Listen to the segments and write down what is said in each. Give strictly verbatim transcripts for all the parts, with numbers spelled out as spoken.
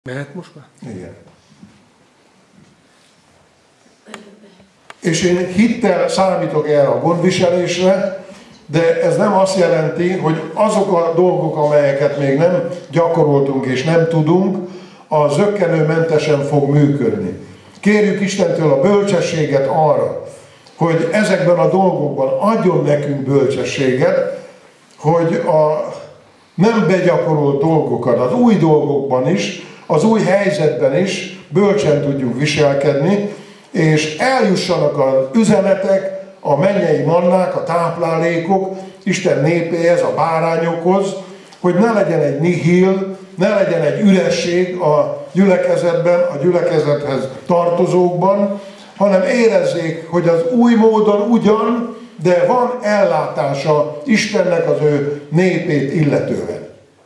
Mehet most már? Igen. És én hittel számítok erre a gondviselésre, de ez nem azt jelenti, hogy azok a dolgok, amelyeket még nem gyakoroltunk és nem tudunk, a zökkenőmentesen fog működni. Kérjük Istentől a bölcsességet arra, hogy ezekben a dolgokban adjon nekünk bölcsességet, hogy a nem begyakorolt dolgokat, az új dolgokban is, az új helyzetben is bölcsen tudjunk viselkedni, és eljussanak az üzenetek, a mennyei mannák, a táplálékok Isten népéhez, a bárányokhoz, hogy ne legyen egy nihil, ne legyen egy üresség a gyülekezetben, a gyülekezethez tartozókban, hanem érezzék, hogy az új módon ugyan, de van ellátása Istennek az ő népét illetően.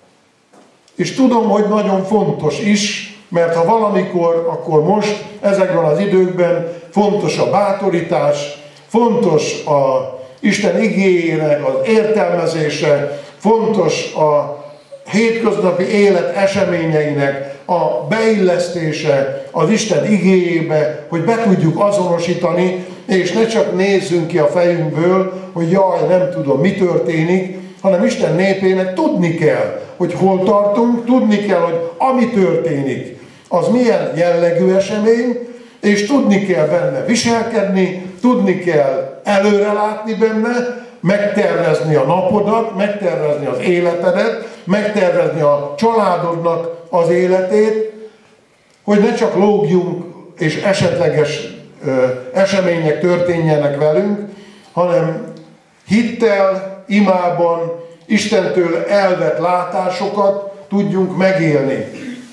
És tudom, hogy nagyon fontos is, mert ha valamikor, akkor most, ezekben az időkben fontos a bátorítás, fontos a Isten igéjének az értelmezése, fontos a hétköznapi élet eseményeinek a beillesztése az Isten igéjébe, hogy be tudjuk azonosítani, és ne csak nézzünk ki a fejünkből, hogy jaj, nem tudom, mi történik, hanem Isten népének tudni kell, hogy hol tartunk, tudni kell, hogy ami történik, az milyen jellegű esemény, és tudni kell benne viselkedni, tudni kell előrelátni benne, megtervezni a napodat, megtervezni az életedet, megtervezni a családodnak az életét, hogy ne csak lógjunk és esetleges ö, események történjenek velünk, hanem hittel, imában, Istentől elvett látásokat tudjunk megélni.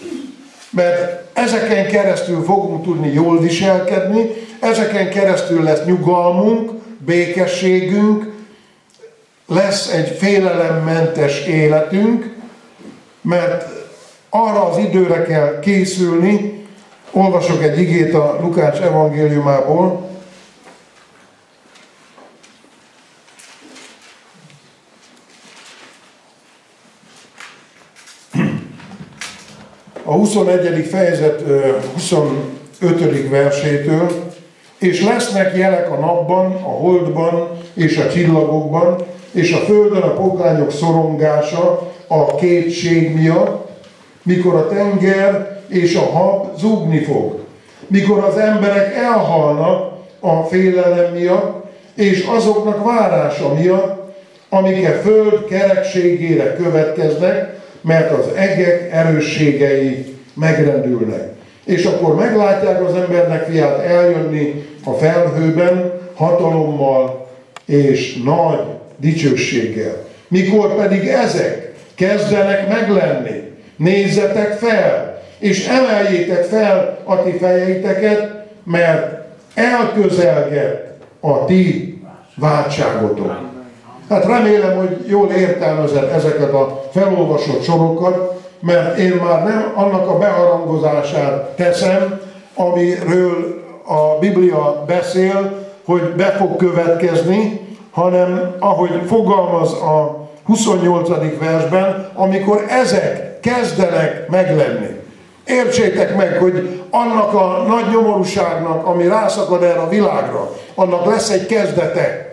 Mert ezeken keresztül fogunk tudni jól viselkedni, ezeken keresztül lesz nyugalmunk, békességünk, lesz egy félelemmentes életünk, mert arra az időre kell készülni. Olvasok egy igét a Lukács evangéliumából. A huszonegyedik fejezet huszonötödik versétől, és lesznek jelek a napban, a holdban és a csillagokban, és a földön a pogányok szorongása a kétség miatt, mikor a tenger és a hab zúgni fog, mikor az emberek elhalnak a félelem miatt, és azoknak várása miatt, amik a föld kerekségére következnek, mert az egek erősségei megrendülnek. És akkor meglátják az embernek fiát eljönni a felhőben, hatalommal és nagy dicsőséggel. Mikor pedig ezek kezdenek meglenni, nézzetek fel, és emeljétek fel a ti fejeiteket, mert elközelget a ti váltságotok. Hát remélem, hogy jól értelmezed ezeket a felolvasott sorokat, mert én már nem annak a beharangozását teszem, amiről a Biblia beszél, hogy be fog következni, hanem ahogy fogalmaz a huszonnyolcadik versben, amikor ezek kezdenek meglenni. Értsétek meg, hogy annak a nagy nyomorúságnak, ami rászakad erre a világra, annak lesz egy kezdete.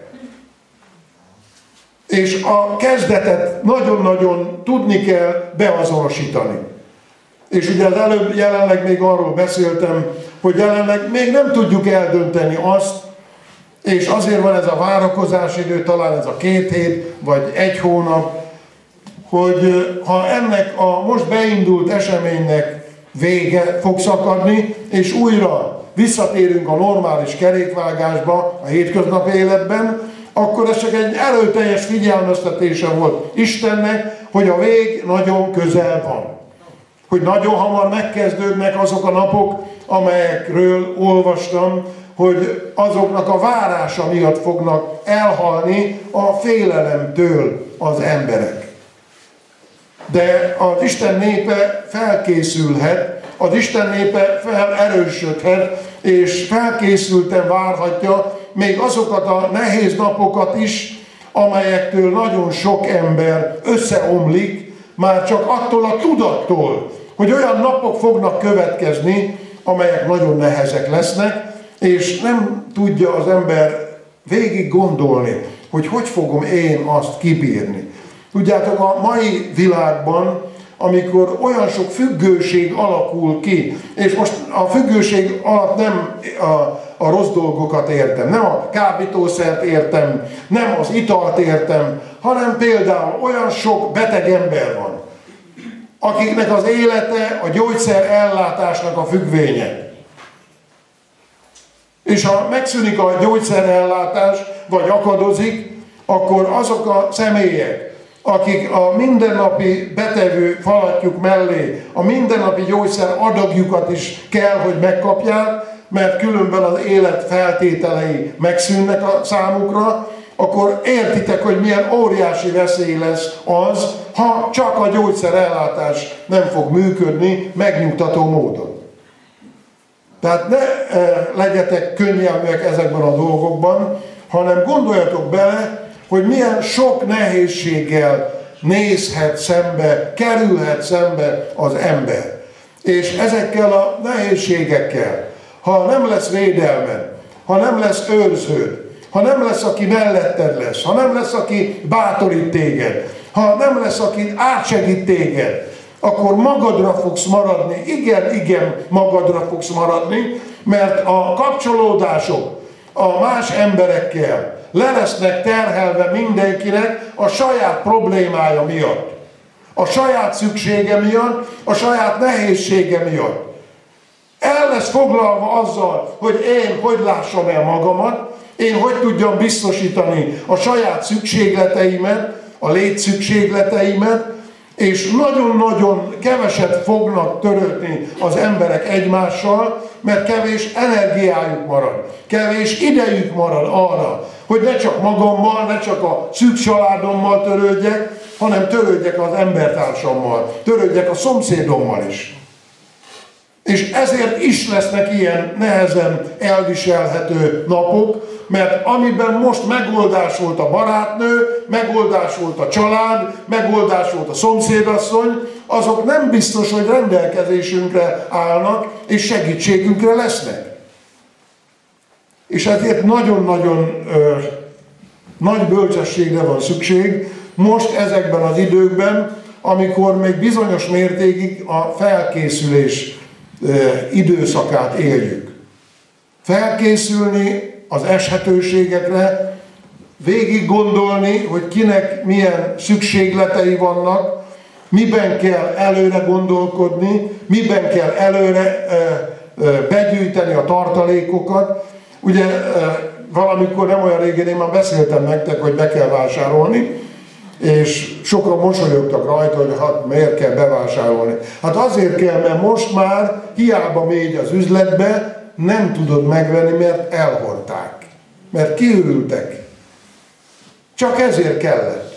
És a kezdetet nagyon-nagyon tudni kell beazonosítani. És ugye az előbb jelenleg még arról beszéltem, hogy jelenleg még nem tudjuk eldönteni azt, és azért van ez a várakozási idő, talán ez a két hét, vagy egy hónap, hogy ha ennek a most beindult eseménynek vége fog szakadni, és újra visszatérünk a normális kerékvágásba a hétköznapi életben, akkor ez csak egy erőteljes figyelmeztetése volt Istennek, hogy a vég nagyon közel van. Hogy nagyon hamar megkezdődnek azok a napok, amelyekről olvastam, hogy azoknak a várása miatt fognak elhalni a félelemtől az emberek. De az Isten népe felkészülhet, az Isten népe felerősödhet, és felkészülten várhatja még azokat a nehéz napokat is, amelyektől nagyon sok ember összeomlik, már csak attól a tudattól, hogy olyan napok fognak következni, amelyek nagyon nehezek lesznek, és nem tudja az ember végig gondolni, hogy hogy fogom én azt kibírni. Tudjátok, a mai világban, amikor olyan sok függőség alakul ki, és most a függőség alatt nem a, a rossz dolgokat értem, nem a kábítószert értem, nem az italt értem, hanem például olyan sok beteg ember van, akiknek az élete a gyógyszer ellátásnak a függvénye. És ha megszűnik a gyógyszerellátás, vagy akadozik, akkor azok a személyek, akik a mindennapi betevő falatjuk mellé a mindennapi gyógyszer adagjukat is kell, hogy megkapják, mert különben az élet feltételei megszűnnek a számukra, akkor értitek, hogy milyen óriási veszély lesz az, ha csak a gyógyszerellátás nem fog működni megnyugtató módon. Tehát ne e, legyetek könnyelműek ezekben a dolgokban, hanem gondoljatok bele, hogy milyen sok nehézséggel nézhet szembe, kerülhet szembe az ember. És ezekkel a nehézségekkel, ha nem lesz védelmed, ha nem lesz őrződ, ha nem lesz, aki melletted lesz, ha nem lesz, aki bátorít téged, ha nem lesz, aki átsegít téged, akkor magadra fogsz maradni, igen, igen, magadra fogsz maradni, mert a kapcsolódások a más emberekkel le lesznek terhelve mindenkinek a saját problémája miatt, a saját szüksége miatt, a saját nehézsége miatt. El lesz foglalva azzal, hogy én hogy lássam el magamat, én hogy tudjam biztosítani a saját szükségleteimet, a létszükségleteimet, és nagyon-nagyon keveset fognak törődni az emberek egymással, mert kevés energiájuk marad, kevés idejük marad arra, hogy ne csak magammal, ne csak a szűk családommal törődjek, hanem törődjek az embertársammal, törődjek a szomszédommal is. És ezért is lesznek ilyen nehezen elviselhető napok, mert amiben most megoldás volt a barátnő, megoldás volt a család, megoldás volt a szomszédasszony, azok nem biztos, hogy rendelkezésünkre állnak, és segítségünkre lesznek. És ezért nagyon-nagyon ö, nagy bölcsességre van szükség most ezekben az időkben, amikor még bizonyos mértékig a felkészülés ö, időszakát éljük. Felkészülni az eshetőségekre, végig gondolni, hogy kinek milyen szükségletei vannak, miben kell előre gondolkodni, miben kell előre ö, ö, begyűjteni a tartalékokat. Ugye valamikor nem olyan régen én már beszéltem nektek, hogy be kell vásárolni, és sokan mosolyogtak rajta, hogy hát miért kell bevásárolni. Hát azért kell, mert most már hiába mégy az üzletbe, nem tudod megvenni, mert elhordták, mert kiürültek. Csak ezért kellett.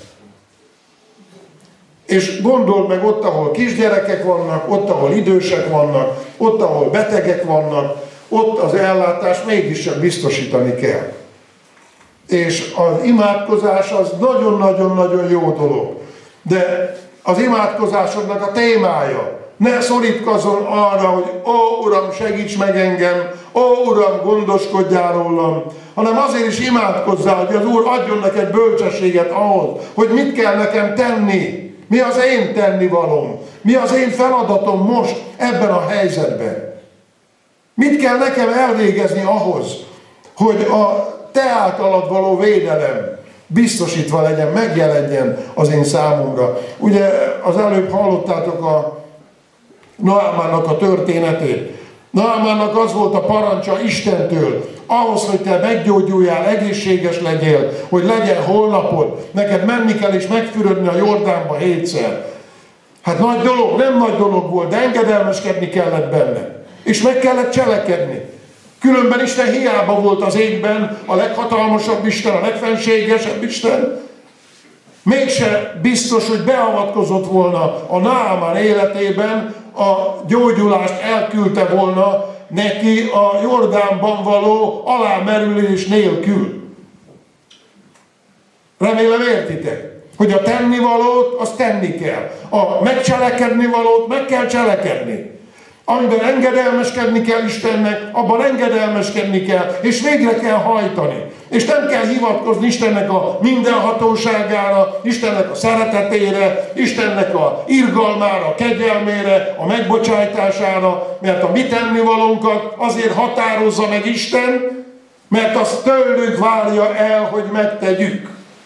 És gondold meg ott, ahol kisgyerekek vannak, ott, ahol idősek vannak, ott, ahol betegek vannak, ott az ellátást mégiscsak biztosítani kell. És az imádkozás az nagyon-nagyon-nagyon jó dolog. De az imádkozásodnak a témája, ne szorítkozzon arra, hogy ó, Uram, segíts meg engem, ó, Uram, gondoskodjál rólam, hanem azért is imádkozzál, hogy az Úr adjon neked bölcsességet ahhoz, hogy mit kell nekem tenni, mi az én tennivalóm, mi az én feladatom most ebben a helyzetben. Mit kell nekem elvégezni ahhoz, hogy a te általad való védelem biztosítva legyen, megjelenjen az én számomra. Ugye az előbb hallottátok a Naamánnak a történetét. Naamánnak az volt a parancsa Istentől, ahhoz, hogy te meggyógyuljál, egészséges legyél, hogy legyen holnapod, neked menni kell és megfürödni a Jordánba hétszer. Hát nagy dolog, nem nagy dolog volt, de engedelmeskedni kellett benne. És meg kellett cselekedni. Különben Isten hiába volt az égben, a leghatalmasabb Isten, a legfenségesebb Isten. Mégse biztos, hogy beavatkozott volna a Naamán életében, a gyógyulást elküldte volna neki a Jordánban való alámerülés nélkül. Remélem értitek. Hogy a tennivalót, azt tenni kell. A megcselekedni valót meg kell cselekedni. Amiben engedelmeskedni kell Istennek, abban engedelmeskedni kell, és végre kell hajtani. És nem kell hivatkozni Istennek a mindenhatóságára, Istennek a szeretetére, Istennek a irgalmára, a kegyelmére, a megbocsájtására, mert a mi tennivalónkat azért határozza meg Isten, mert azt tőlük várja el, hogy megtegyük.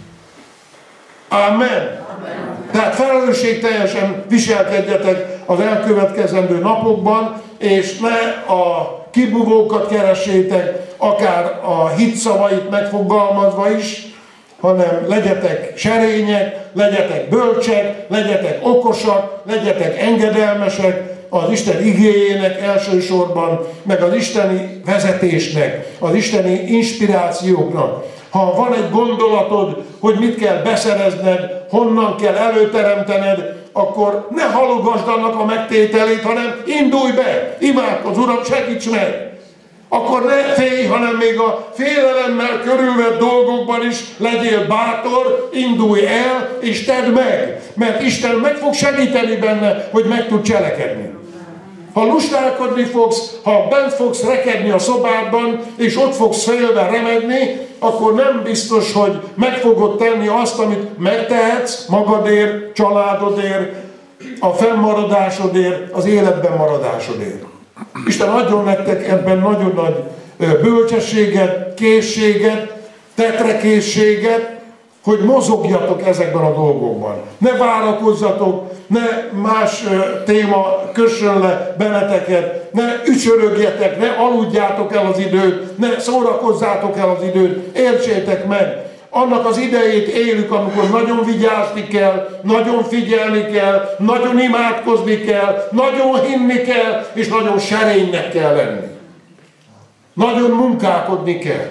Amen. Tehát felelősségteljesen viselkedjetek az elkövetkezendő napokban, és ne a kibúvókat keressétek, akár a hit szavait megfogalmazva is, hanem legyetek serények, legyetek bölcsek, legyetek okosak, legyetek engedelmesek az Isten igéjének elsősorban, meg az isteni vezetésnek, az isteni inspirációknak. Ha van egy gondolatod, hogy mit kell beszerezned, honnan kell előteremtened, akkor ne halogasd annak a megtételét, hanem indulj be, imádkozz, Uram, segíts meg! Akkor ne félj, hanem még a félelemmel körülvett dolgokban is legyél bátor, indulj el, és tedd meg, mert Isten meg fog segíteni benne, hogy meg tud cselekedni. Ha lustálkodni fogsz, ha bent fogsz rekedni a szobádban, és ott fogsz félve remegni, akkor nem biztos, hogy meg fogod tenni azt, amit megtehetsz magadért, családodért, a fennmaradásodért, az életben maradásodért. Isten adjon nektek ebben nagyon nagy bölcsességet, készséget, tetrekészséget, hogy mozogjatok ezekben a dolgokban. Ne várakozzatok, ne más téma kössön le benneteket, ne ücsörögjetek, ne aludjátok el az időt, ne szórakozzátok el az időt, értsétek meg. Annak az idejét élünk, amikor nagyon vigyázni kell, nagyon figyelni kell, nagyon imádkozni kell, nagyon hinni kell, és nagyon serénynek kell lenni. Nagyon munkálkodni kell.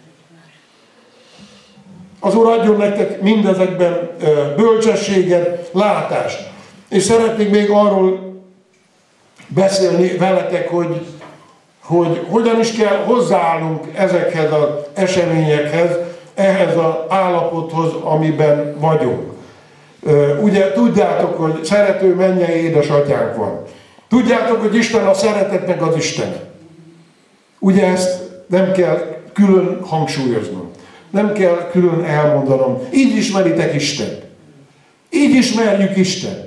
Az Úr adjon nektek mindezekben bölcsességet, látást. És szeretnék még arról beszélni veletek, hogy, hogy hogyan is kell hozzáállnunk ezekhez az eseményekhez, ehhez az állapothoz, amiben vagyunk. Ugye tudjátok, hogy szerető mennyei édesatyánk van. Tudjátok, hogy Isten a szeretetnek az Istene. Ugye ezt nem kell külön hangsúlyoznom. Nem kell külön elmondanom. Így ismeritek Istent. Így ismerjük Istent.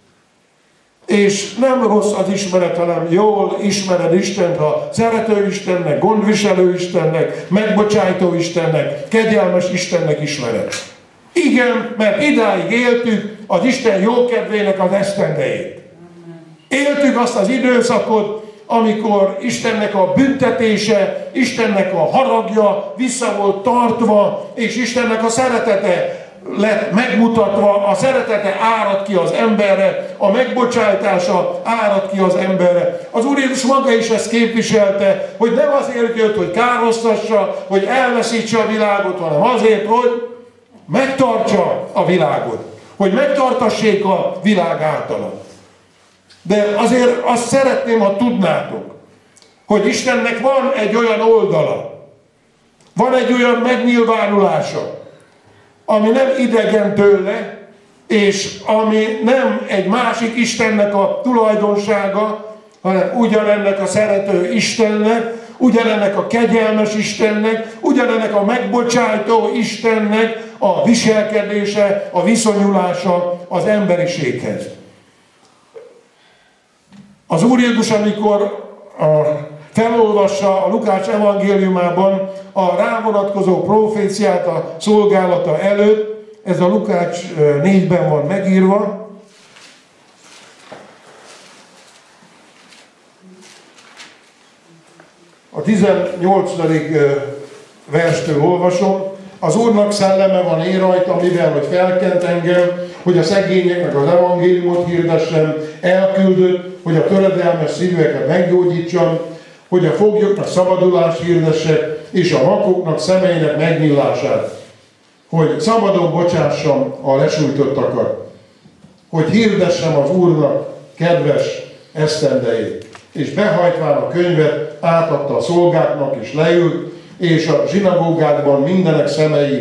És nem rossz az ismeret, hanem jól ismered Istent, ha szerető Istennek, gondviselő Istennek, megbocsájtó Istennek, kegyelmes Istennek ismered. Igen, mert idáig éltük az Isten jókedvének az esztendejét. Éltük azt az időszakot, amikor Istennek a büntetése, Istennek a haragja vissza volt tartva, és Istennek a szeretete lett megmutatva, a szeretete árad ki az emberre, a megbocsájtása árad ki az emberre. Az Úr Jézus maga is ezt képviselte, hogy nem azért jött, hogy károsztassa, hogy elveszítse a világot, hanem azért, hogy megtartsa a világot, hogy megtartassék a világ általa. De azért azt szeretném, ha tudnátok, hogy Istennek van egy olyan oldala, van egy olyan megnyilvánulása, ami nem idegen tőle, és ami nem egy másik Istennek a tulajdonsága, hanem ugyanennek a szerető Istennek, ugyanennek a kegyelmes Istennek, ugyanennek a megbocsájtó Istennek a viselkedése, a viszonyulása az emberiséghez. Az Úr Jézus, amikor a, felolvassa a Lukács evangéliumában a rávonatkozó proféciát a szolgálata előtt, ez a Lukács négyben van megírva, a tizennyolcadik verstől olvasom. Az Úrnak szelleme van én rajta, mivel hogy felkent engem, hogy a szegényeknek az evangéliumot hirdessem, elküldött, hogy a töredelmes szívűeket meggyógyítsam, hogy a foglyoknak szabadulást hirdessek, és a vakoknak szemeinek megnyílását, hogy szabadon bocsássam a lesújtottakat, hogy hirdessem az Úrnak kedves esztendejét. És behajtván a könyvet átadta a szolgáknak, és leült, és a zsinagógákban mindenek szemei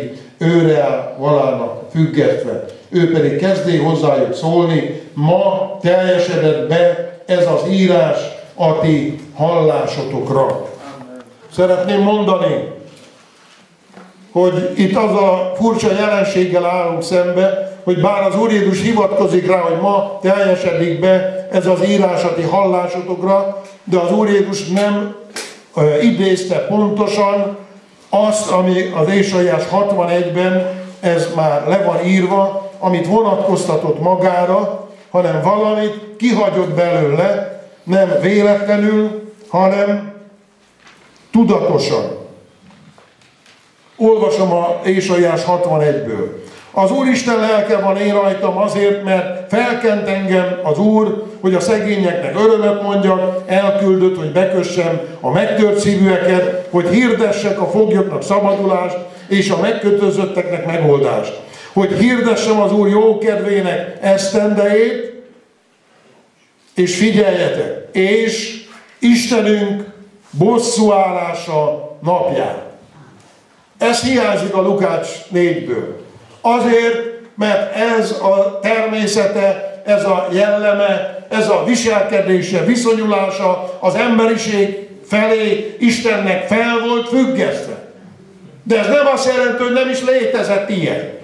őre áll valának függetve. Ő pedig kezdé hozzájuk szólni, ma teljesedett be ez az írás a ti hallásotokra. Szeretném mondani, hogy itt az a furcsa jelenséggel állunk szembe, hogy bár az Úr Jézus hivatkozik rá, hogy ma teljesedik be ez az írás a ti hallásotokra, de az Úr Jézus nem ö, idézte pontosan azt, ami az Ézsaiás hatvanegyben ez már le van írva, amit vonatkoztatott magára, hanem valamit kihagyott belőle, nem véletlenül, hanem tudatosan. Olvasom a Ézsaiás hatvanegyből. Az Úristen lelke van én rajtam azért, mert felkent engem az Úr, hogy a szegényeknek örömet mondjak, elküldött, hogy bekössem a megtört szívűeket, hogy hirdessek a foglyoknak szabadulást, és a megkötözötteknek megoldást. Hogy hirdessem az Úr jókedvének esztendejét, és figyeljetek, és Istenünk bosszúállása napján. Ez hiányzik a Lukács négyből. Azért, mert ez a természete, ez a jelleme, ez a viselkedése, viszonyulása az emberiség felé Istennek fel volt függesztve. De ez nem azt jelenti, hogy nem is létezett ilyen.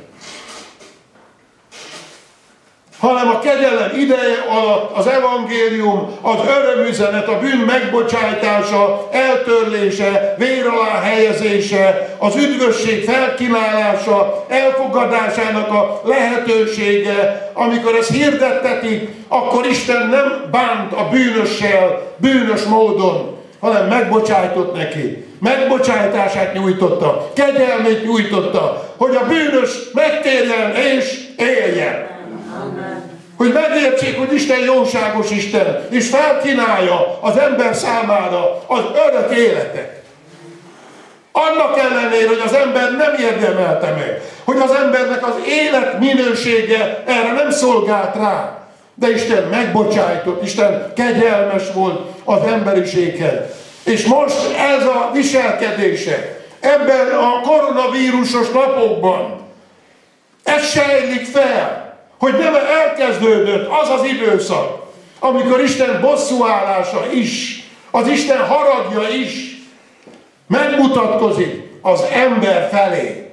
Hanem a kegyelem ideje alatt az evangélium, az örömüzenet, a bűn megbocsájtása, eltörlése, vér alá helyezése, az üdvösség felkínálása, elfogadásának a lehetősége, amikor ezt hirdettetik, akkor Isten nem bánt a bűnössel, bűnös módon, hanem megbocsájtott neki. Megbocsájtását nyújtotta, kegyelmét nyújtotta, hogy a bűnös megtérjen és éljen. Amen. Hogy megértsék, hogy Isten jóságos Isten, és felkínálja az ember számára az örök életet. Annak ellenére, hogy az ember nem érdemelte meg, hogy az embernek az élet minősége erre nem szolgált rá. De Isten megbocsájtott, Isten kegyelmes volt az emberiséghez. És most ez a viselkedése, ebben a koronavírusos napokban, ez sejlik fel, hogy nem elkezdődött az az időszak, amikor Isten bosszúállása is, az Isten haragja is megmutatkozik az ember felé.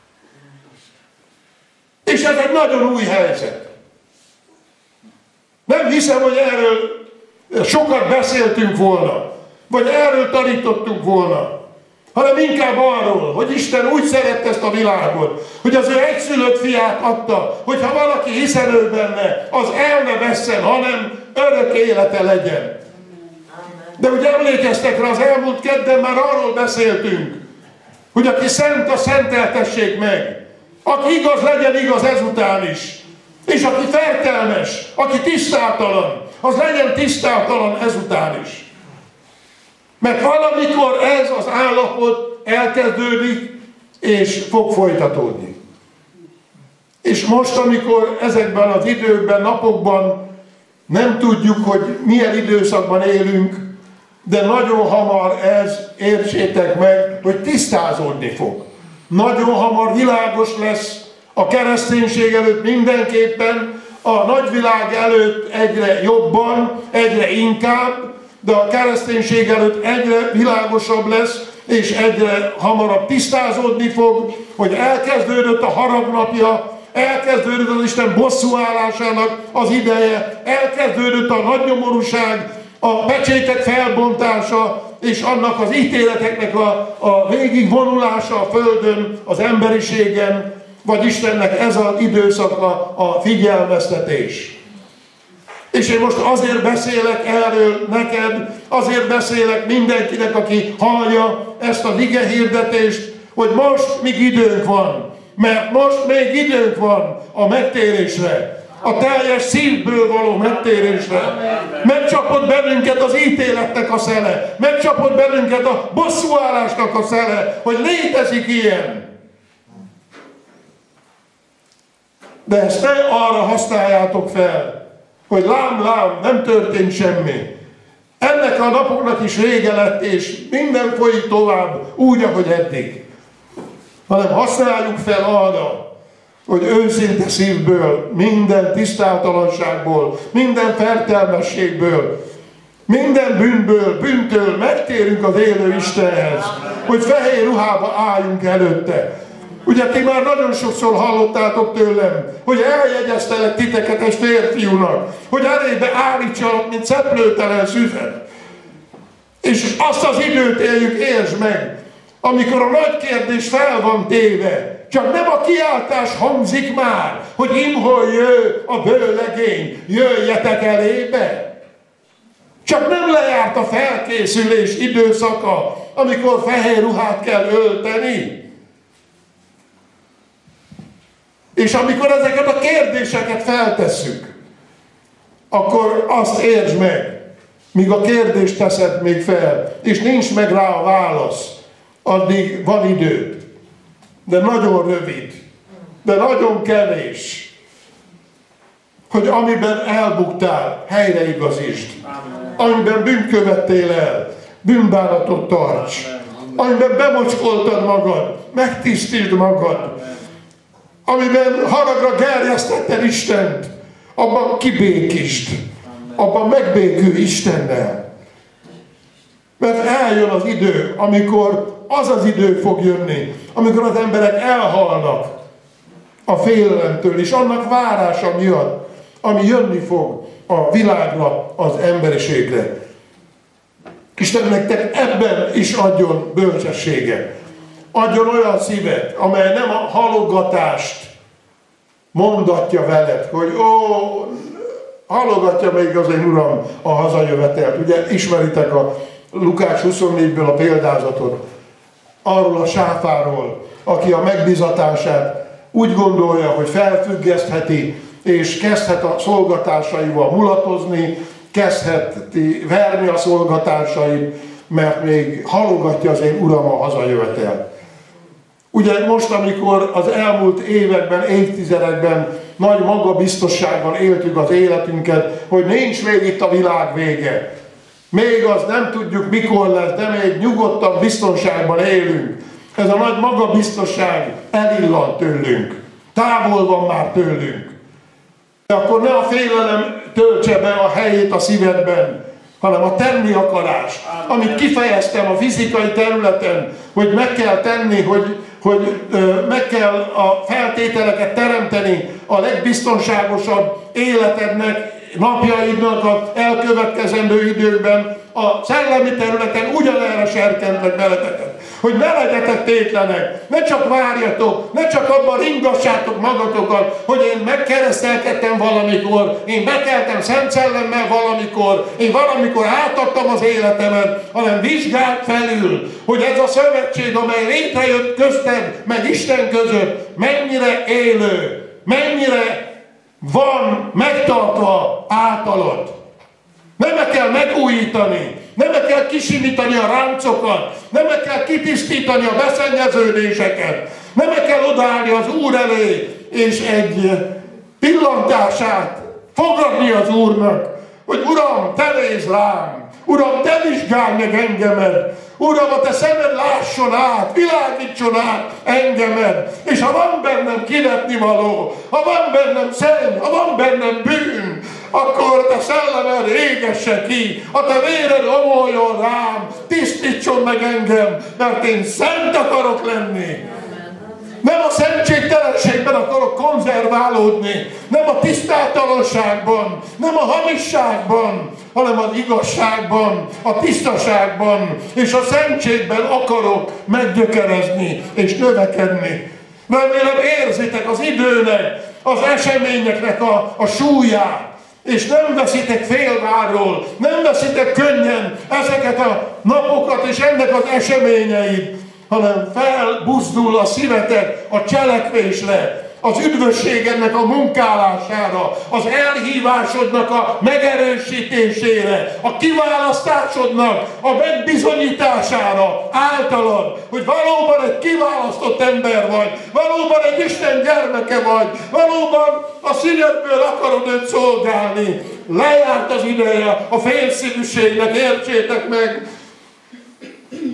És ez egy nagyon új helyzet. Nem hiszem, hogy erről sokat beszéltünk volna, vagy erről tanítottunk volna, hanem inkább arról, hogy Isten úgy szerette ezt a világot, hogy az ő egyszülött fiát adta, hogyha valaki hiszen ő benne, az el ne vesszen, hanem örök élete legyen. De úgy emlékeztek rá, az elmúlt kedden már arról beszéltünk, hogy aki szent, a szenteltessék meg. Aki igaz, legyen igaz ezután is. És aki fertelmes, aki tisztátalan, az legyen tisztátalan ezután is. Mert valamikor ez az állapot elkezdődik, és fog folytatódni. És most, amikor ezekben az időkben, napokban nem tudjuk, hogy milyen időszakban élünk, de nagyon hamar ez, értsétek meg, hogy tisztázódni fog. Nagyon hamar világos lesz a kereszténység előtt mindenképpen, a nagyvilág előtt egyre jobban, egyre inkább, de a kereszténység előtt egyre világosabb lesz, és egyre hamarabb tisztázódni fog, hogy elkezdődött a haragnapja, elkezdődött az Isten bosszúállásának az ideje, elkezdődött a nagynyomorúság, a pecsétek felbontása, és annak az ítéleteknek a, a végigvonulása a földön, az emberiségen, vagy Istennek ez az időszaka a figyelmeztetés. És én most azért beszélek erről neked, azért beszélek mindenkinek, aki hallja ezt az ige hirdetést, hogy most még időnk van. Mert most még időnk van a megtérésre. A teljes szívből való megtérésre. Megcsapott bennünket az ítéletnek a szele. Megcsapott bennünket a bosszúállásnak a szele, hogy létezik ilyen. De ezt ne arra használjátok fel, hogy lám, lám, nem történt semmi. Ennek a napoknak is vége lett, és minden folyik tovább, úgy, ahogy eddig. hanem használjuk fel arra, hogy őszinte szívből, minden tisztátalanságból, minden fertelmességből, minden bűnből, bűntől megtérünk az élő Istenhez, hogy fehér ruhába álljunk előtte. Ugye ti már nagyon sokszor hallottátok tőlem, hogy eljegyeztelek titeket egy férfiúnak, hogy elébe állítsalak, mint szeplőtelen szüzet. És azt az időt éljük, értsd meg, amikor a nagy kérdés fel van téve, csak nem a kiáltás hangzik már, hogy imhol jö a bőlegény, jöjjetek elébe. Csak nem lejárt a felkészülés időszaka, amikor fehér ruhát kell ölteni. És amikor ezeket a kérdéseket feltesszük, akkor azt értsd meg, míg a kérdést teszed még fel, és nincs meg rá a válasz, addig van idő. De nagyon rövid, de nagyon kevés, hogy amiben elbuktál, helyreigazítsd. Amiben bűnt követtél el, bűnbánatot tarts. Amiben bemocskoltad magad, megtisztítsd magad. Amiben haragra gerjesztetted Istent, abban kibékítsd. Abban megbékülj Istennel. Mert eljön az idő, amikor az az idő fog jönni, amikor az emberek elhalnak a félelemtől, és annak várása miatt, ami jönni fog a világra, az emberiségre. Isten nektek ebben is adjon bölcsességet. Adjon olyan szívet, amely nem a halogatást mondatja veled, hogy ó, halogatja még az én Uram a hazajövetelt. Ugye ismeritek a Lukács huszonnégyből a példázatot, arról a sáfáról, aki a megbízatását úgy gondolja, hogy felfüggesztheti, és kezdhet a szolgatásaival mulatozni, kezdheti verni a szolgatásait, mert még halogatja az én Uram a hazajövetel. Ugye most, amikor az elmúlt években, évtizedekben nagy magabiztosságban éltük az életünket, hogy nincs még itt a világ vége. Még az nem tudjuk mikor lesz, de még nyugodtan, biztonságban élünk. Ez a nagy magabiztosság elillant tőlünk. Távol van már tőlünk. De akkor ne a félelem töltse be a helyét a szívedben, hanem a tenni akarás, amit kifejeztem a fizikai területen, hogy meg kell tenni, hogy, hogy ö, meg kell a feltételeket teremteni a legbiztonságosabb életednek, napjaidnak az elkövetkezendő időkben, a szellemi területen ugyanerre serkentek beleteket. Hogy ne legyetek tétlenek, ne csak várjatok, ne csak abban ringassátok magatokat, hogy én megkeresztelkedtem valamikor, én beteltem Szent Szellemmel valamikor, én valamikor átadtam az életemet, hanem vizsgáld felül, hogy ez a szövetség, amely létrejött közted, meg Isten között, mennyire élő, mennyire van megtartva általad. Nem kell megújítani, nem kell kisimítani a ráncokat, nem kell kitisztítani a beszennyeződéseket, nem kell odaállni az Úr elé, és egy pillantását fogadni az Úrnak, hogy Uram, te nézz rám, Uram, te vizsgálj meg engemet, Uram, a te szemed lásson át, világítson át engemet, és ha van bennem kivetnivaló, ha van bennem szenny, ha van bennem bűn, akkor te szellemed égesse ki, a te véred omoljon rám, tisztítson meg engem, mert én szent akarok lenni. Nem a szentségtelenségben akarok konzerválódni, nem a tisztátalanságban, nem a hamisságban, hanem az igazságban, a tisztaságban és a szentségben akarok meggyökerezni és növekedni. Remélem érzitek az időnek, az eseményeknek a, a súlyát, és nem veszitek félvárról, nem veszitek könnyen ezeket a napokat és ennek az eseményeit, hanem felbuzdul a szívetek a cselekvésre, az üdvösségednek a munkálására, az elhívásodnak a megerősítésére, a kiválasztásodnak a megbizonyításására általad, hogy valóban egy kiválasztott ember vagy, valóban egy Isten gyermeke vagy, valóban a színedből akarod őt szolgálni. Lejárt az ideje a félszívűségnek, értsétek meg! Ha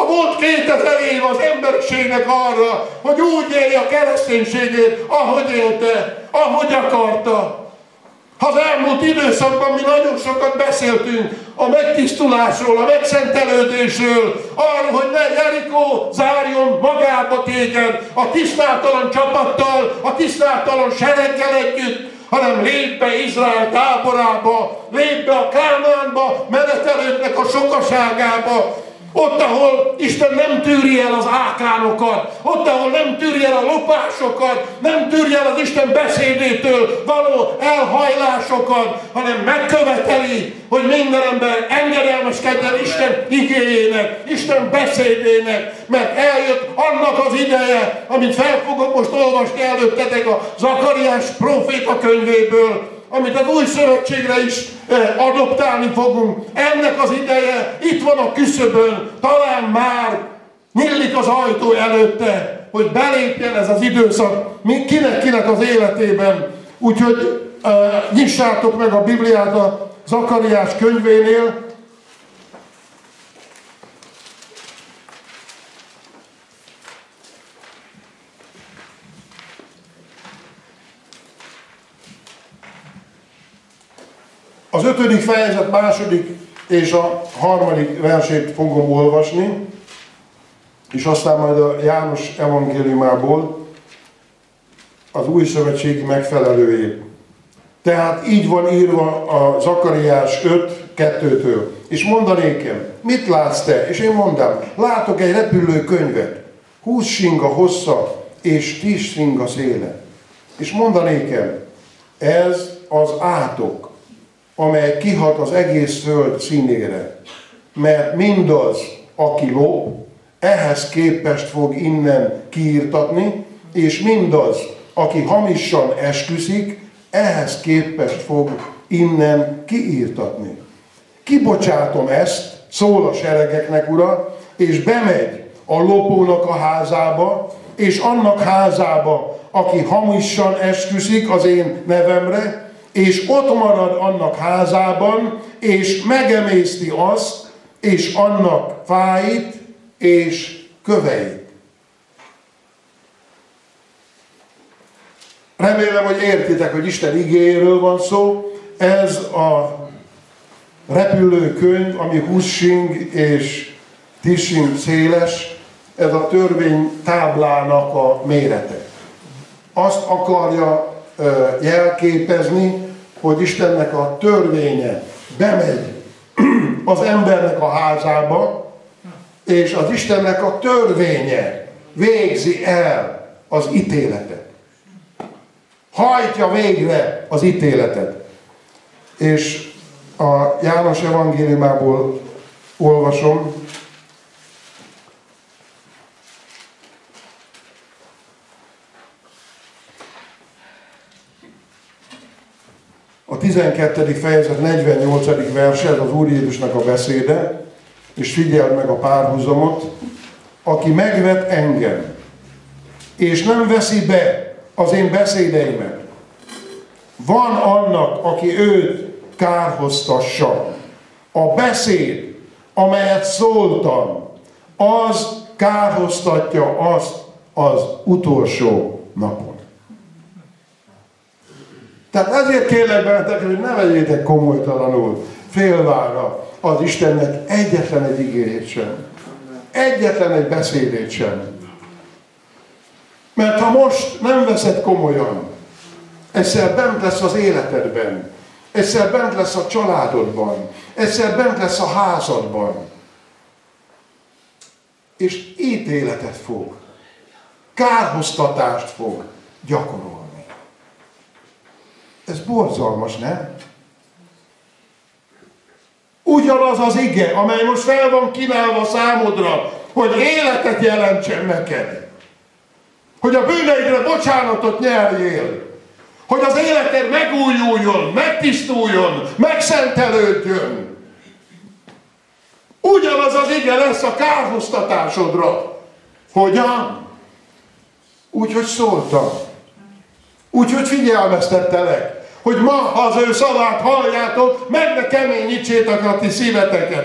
Ha volt kétezer év az emberiségnek arra, hogy úgy élje a kereszténységét, ahogy élte, ahogy akarta. Ha az elmúlt időszakban mi nagyon sokat beszéltünk a megtisztulásról, a megszentelődésről, arról, hogy ne Jerikó zárjon magába téged a tisztátalan csapattal, a tisztátalan sereggel együtt, hanem lép be Izrael táborába, lép be a Kánaánba, menetelőknek a sokaságába, ott, ahol Isten nem tűri el az ákánokat, ott, ahol nem tűri el a lopásokat, nem tűri el az Isten beszédétől való elhajlásokat, hanem megköveteli, hogy minden ember engedelmeskedjen Isten igéjének, Isten beszédének, mert eljött annak az ideje, amit fel fogok most olvasni előttetek a Zakariás próféta könyvéből, amit az új szövetségre is adoptálni fogunk. Ennek az ideje itt van a küszöbön, talán már nyílik az ajtó előtte, hogy belépjen ez az időszak kinek-kinek az életében. Úgyhogy uh, nyissátok meg a Bibliát a Zakariás könyvénél. Az ötödik fejezet második és a harmadik versét fogom olvasni, és aztán majd a János evangéliumából az új szövetségi megfelelőjét. Tehát így van írva a Zakariás öt kettőtől. És mondanékem, mit látsz te? És én mondám, látok egy repülő könyvet, húsz singa hossza és tíz singa széle. És mondanékem, ez az átok, amely kihat az egész föld színére. Mert mindaz, aki lop, ehhez képest fog innen kiírtatni, és mindaz, aki hamisan esküszik, ehhez képest fog innen kiírtatni. Kibocsátom ezt, szól a seregeknek Ura, és bemegy a lopónak a házába, és annak házába, aki hamisan esküszik az én nevemre, és ott marad annak házában, és megemészti azt, és annak fáit, és köveit. Remélem, hogy értitek, hogy Isten igéjéről van szó. Ez a repülőkönyv, ami húsz sing és tíz sing széles, ez a törvény táblának a mérete. Azt akarja jelképezni, hogy Istennek a törvénye bemegy az embernek a házába, és az Istennek a törvénye végzi el az ítéletet. Hajtja végre az ítéletet. És a János evangéliumából olvasom. A tizenkettedik fejezet negyvennyolcadik verse, ez az Úr Jézusnak a beszéde, és figyeld meg a párhuzamot, aki megvet engem, és nem veszi be az én beszédeimet, van annak, aki őt kárhoztassa. A beszéd, amelyet szóltam, az kárhoztatja azt az utolsó napon. Tehát ezért kérlek benneteket, hogy ne vegyétek komolytalanul, félvára az Istennek egyetlen egy igéjét sem. Egyetlen egy beszédét sem. Mert ha most nem veszed komolyan, egyszer bent lesz az életedben, egyszer bent lesz a családodban, egyszer bent lesz a házadban, és ítéletet fog, kárhoztatást fog gyakorolni. Ez borzalmas, nem? Ugyanaz az ige, amely most fel van kínálva számodra, hogy életet jelentsen neked. Hogy a bűneidre bocsánatot nyerjél. Hogy az életed megújuljon, megtisztuljon, megszentelődjön. Ugyanaz az ige lesz a kárhoztatásodra. Hogyan? Úgy, hogy szóltam. Úgy, hogy figyelmeztettelek, hogy ma, ha az ő szavát halljátok, meg ne keményítsétek a ti szíveteket.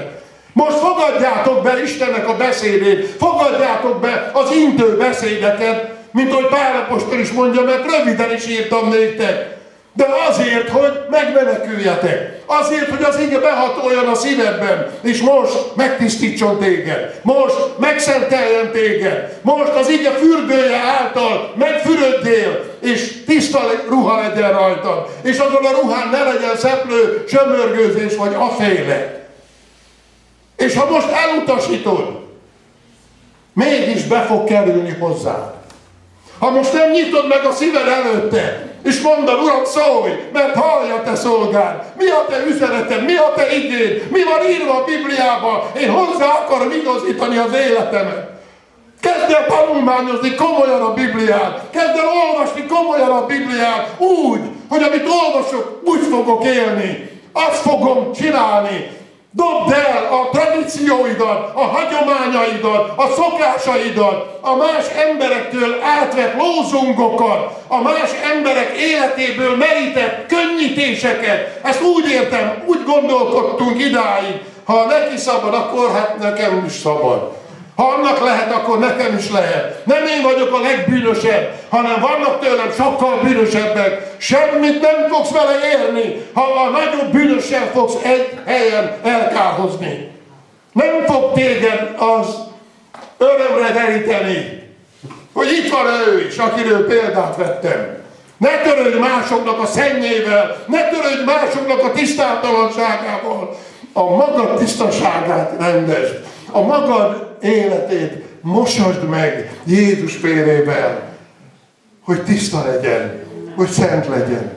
Most fogadjátok be Istennek a beszédét, fogadjátok be az intő beszédeket, mint ahogy Pál apostol is mondja, mert röviden is írtam néktek. De azért, hogy megmeneküljetek. Azért, hogy az ige behatoljon a szívedben, és most megtisztítson téged. Most megszenteljen téged. Most az ige fürdője által megfürödjél, és tiszta ruha legyen rajtad. És azon a ruhán ne legyen szeplő, sömörgőzés vagy aféle. És ha most elutasítod, mégis be fog kerülni hozzád. Ha most nem nyitod meg a szíved előtte, és mondod, Uram, szólj, mert hallja te szolgád. Mi a te üzeneted, mi a te igéd, mi van írva a Bibliában. Én hozzá akarom igazítani az életemet. Kezd el tanulmányozni komolyan a Bibliát. Kezd el olvasni komolyan a Bibliát úgy, hogy amit olvasok, úgy fogok élni. Azt fogom csinálni. Dobd el a tradícióidat, a hagyományaidat, a szokásaidat, a más emberektől átvett lózungokat, a más emberek életéből merített könnyítéseket. Ezt úgy értem, úgy gondolkodtunk idáig, ha neki szabad, akkor hát nekem is szabad. Ha annak lehet, akkor nekem is lehet. Nem én vagyok a legbűnösebb, hanem vannak tőlem sokkal bűnösebbek. Semmit nem fogsz vele érni, ha a nagyobb bűnössel fogsz egy helyen elkárhozni. Nem fog téged az örömre deríteni, hogy itt van ő is, akiről példát vettem. Ne törődj másoknak a szennyével, ne törődj másoknak a tisztátalanságával. A magad tisztaságát rendezd. A magad életét mosasd meg Jézus vérével, hogy tiszta legyen, hogy szent legyen.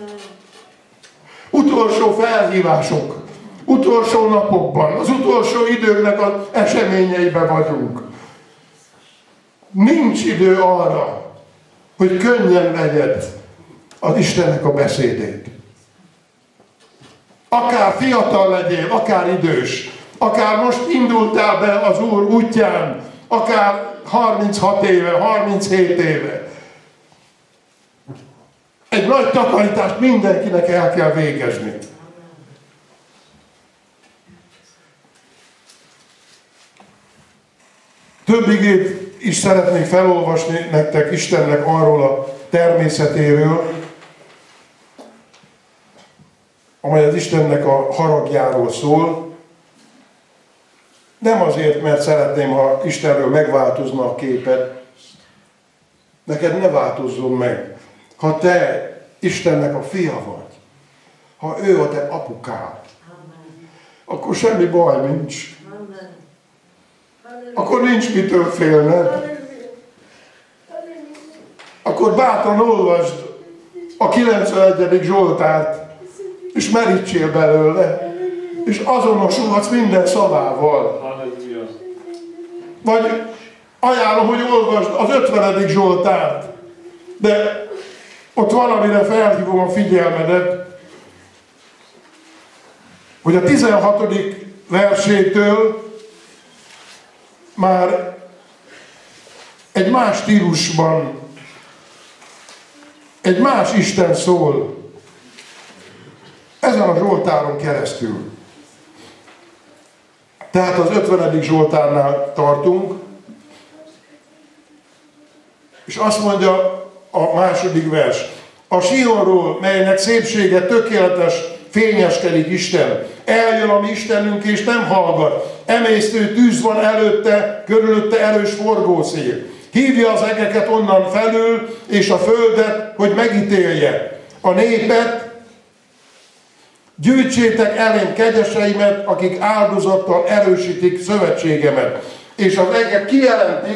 Utolsó felhívások, utolsó napokban, az utolsó időknek az eseményeiben vagyunk. Nincs idő arra, hogy könnyen vegyed az Istennek a beszédét. Akár fiatal legyél, akár idős, akár most indultál be az Úr útján, akár harminchat éve, harminchét éve. Egy nagy takarítást mindenkinek el kell végezni. Több igét is szeretnék felolvasni nektek Istennek arról a természetéről, amely az Istennek a haragjáról szól. Nem azért, mert szeretném, ha Istenről megváltozna a képet. Neked ne változzon meg. Ha te Istennek a fia vagy, ha ő a te apukád, akkor semmi baj nincs. Akkor nincs mitől félned. Akkor bátran olvasd a kilencvenegyedik Zsoltárt, és merítsél belőle, és azonosulhatsz minden szavával. Vagy ajánlom, hogy olvasd az ötvenedik Zsoltárt, de ott valamire felhívom a figyelmedet, hogy a tizenhatodik versétől már egy más stílusban, egy más Isten szól ezen a Zsoltáron keresztül. Tehát az ötvenedik Zsoltárnál tartunk, és azt mondja a második vers. A Sionról, melynek szépsége tökéletes, fényeskedik Isten. Eljön a mi Istenünk, és nem hallgat. Emésztő tűz van előtte, körülötte erős forgószél. Hívja az egeket onnan felül, és a földet, hogy megítélje. A népet, gyűjtsétek elém kegyeseimet, akik áldozattal erősítik szövetségemet. És az egek kijelentik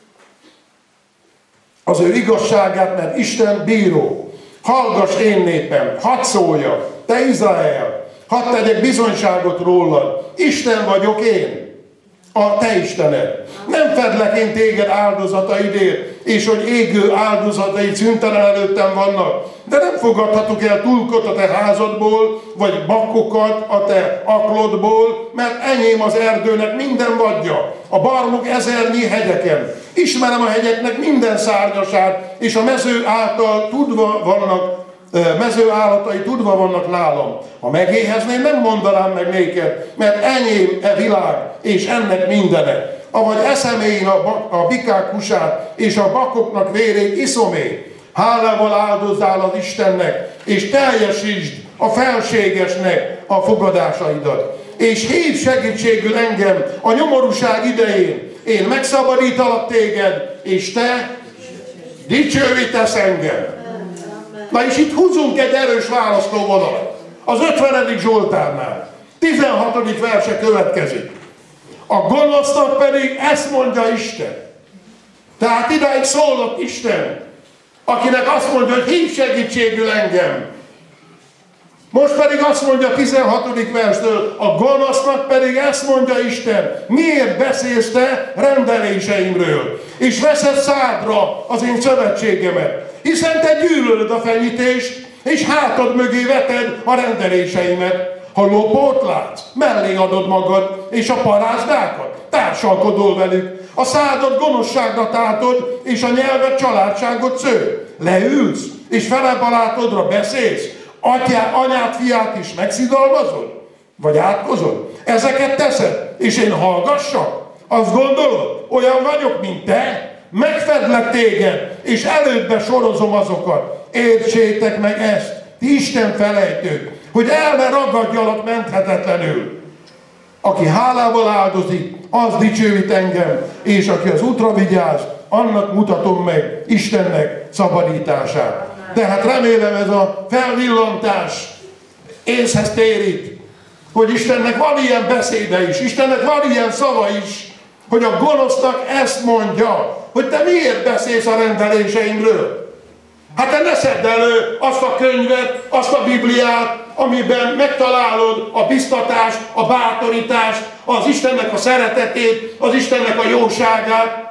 az ő igazságát, mert Isten bíró. Hallgass én népem, hadd szóljak, te Izrael, hadd tegyek bizonyságot rólad. Isten vagyok én, a te Istened. Nem fedlek én téged áldozataidért, és hogy égő áldozataid szüntelen előttem vannak. De nem fogadhatok el tulkot a te házadból, vagy bakkokat a te aklodból, mert enyém az erdőnek minden vadja, a barmok ezernyi hegyeken. Ismerem a hegyeknek minden szárnyasát, és a mező által tudva vannak mezőállatai tudva vannak nálam. Ha megéhezném, nem mondanám meg néked, mert enyém e világ, és ennek mindene. Avagy eszem én a, a bikák húsát, és a bakoknak vérét iszom én. Hálával áldozzál az Istennek, és teljesítsd a felségesnek a fogadásaidat. És hívd segítségül engem a nyomorúság idején. Én megszabadítalak téged, és te dicsőítesz engem. Na és itt húzunk egy erős választóvonalat. Az ötvenedik Zsoltárnál. tizenhatodik verse következik. A gonosznak pedig ezt mondja Isten. Tehát idáig szólott Isten, akinek azt mondja, hogy hívd segítségül engem. Most pedig azt mondja a tizenhatodik verstől, a gonosznak pedig ezt mondja Isten, miért beszélsz te rendeléseimről, és veszed szádra az én szövetségemet, hiszen te gyűlölöd a fenyítést, és hátad mögé veted a rendeléseimet. Ha lopót látsz, mellé adod magad, és a parázdákat, társalkodol velük. A szádat gonoszságra tátod, és a nyelved családságot sző. Leülsz, és felebalátodra beszélsz, atyá, anyát, fiát is megszidalmazod? Vagy átkozod? Ezeket teszed, és én hallgassak? Azt gondolod, olyan vagyok, mint te? Megfedlek téged, és elődbe sorozom azokat. Értsétek meg ezt, ti Isten felejtők, hogy el ne ragadjalak menthetetlenül. Aki hálával áldozik, az dicsőít engem, és aki az útra vigyáz, annak mutatom meg Istennek szabadítását. Tehát remélem ez a felvillantás észhez térít, hogy Istennek van ilyen beszéde is, Istennek van ilyen szava is, hogy a gonosznak ezt mondja, hogy te miért beszélsz a rendeléseimről? Hát te ne szedd elő azt a könyvet, azt a Bibliát, amiben megtalálod a biztatást, a bátorítást, az Istennek a szeretetét, az Istennek a jóságát.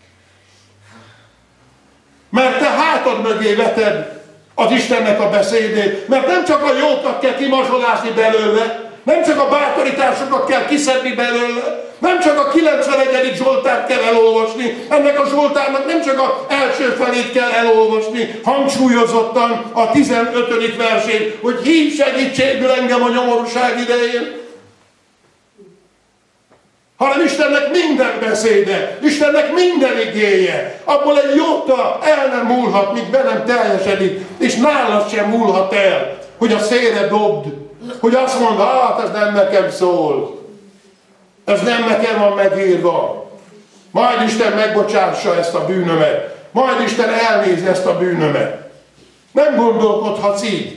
Mert te hátad mögé veted az Istennek a beszédét, mert nem csak a jókat kell kimazsolázni belőle, nem csak a bátorításokat kell kiszedni belőle, nem csak a kilencvenegyedik Zsoltárt kell elolvasni, ennek a Zsoltárnak nem csak az első felét kell elolvasni, hangsúlyozottan a tizenötödik versét, hogy hívd segítségül engem a nyomorúság idején, hanem Istennek minden beszéde, Istennek minden igéje, abból egy jóta el nem múlhat, míg be nem teljesedik, és nálad sem múlhat el, hogy a szélre dobd, hogy azt mondd, hát ez nem nekem szól, ez nem nekem van megírva, majd Isten megbocsássa ezt a bűnömet, majd Isten elnézi ezt a bűnömet. Nem gondolkodhatsz így.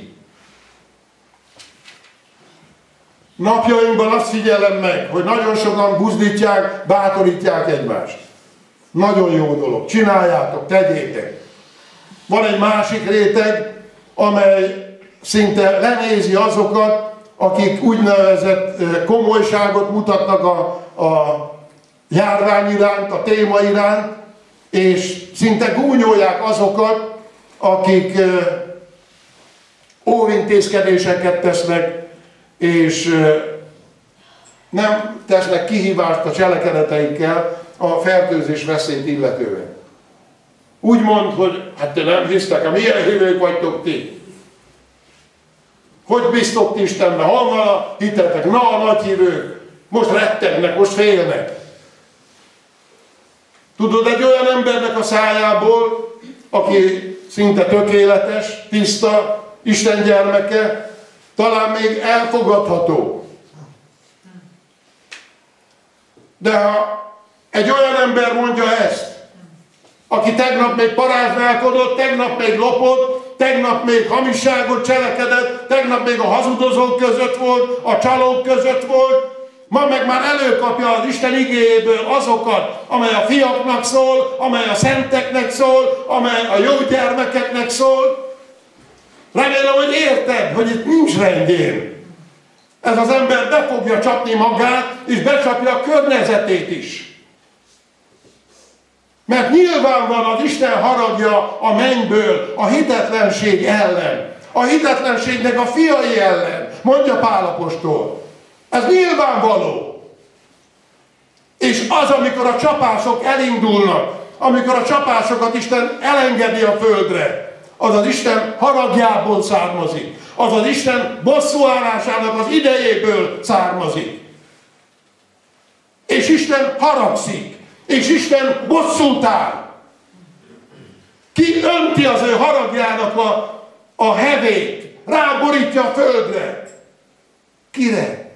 Napjainkban azt figyelem meg, hogy nagyon sokan buzdítják, bátorítják egymást. Nagyon jó dolog. Csináljátok, tegyétek. Van egy másik réteg, amely szinte lenézi azokat, akik úgynevezett komolyságot mutatnak a, a járvány iránt, a téma iránt, és szinte gúnyolják azokat, akik óvintézkedéseket tesznek, és nem tesznek kihívást a cselekedeteikkel a fertőzés veszélyt illetően. Úgy mond, hogy hát te nem hisztek, hát milyen hívők vagytok ti? Hogy bíztok ti Istenbe? Hol van a hitetek? Na, a nagy hívők, most rettegnek, most félnek. Tudod, egy olyan embernek a szájából, aki szinte tökéletes, tiszta, Isten gyermeke, talán még elfogadható. De ha egy olyan ember mondja ezt, aki tegnap még paráználkodott, tegnap még lopott, tegnap még hamisságot cselekedett, tegnap még a hazudozók között volt, a csalók között volt, ma meg már előkapja az Isten igéjéből azokat, amely a fiaknak szól, amely a szenteknek szól, amely a jó gyermekeknek szól. Remélem, hogy érted, hogy itt nincs rendjén. Ez az ember be fogja csapni magát, és becsapja a környezetét is. Mert nyilván van az Isten haragja a mennyből a hitetlenség ellen. A hitetlenségnek a fiai ellen, mondja Pál apostol. Ez nyilvánvaló. És az, amikor a csapások elindulnak, amikor a csapásokat Isten elengedi a földre, az az Isten haragjából származik. Az az Isten bosszúállásának az idejéből származik. És Isten haragszik. És Isten bosszút áll. Ki önti az ő haragjának a, a hevét, ráborítja a földre. Kire?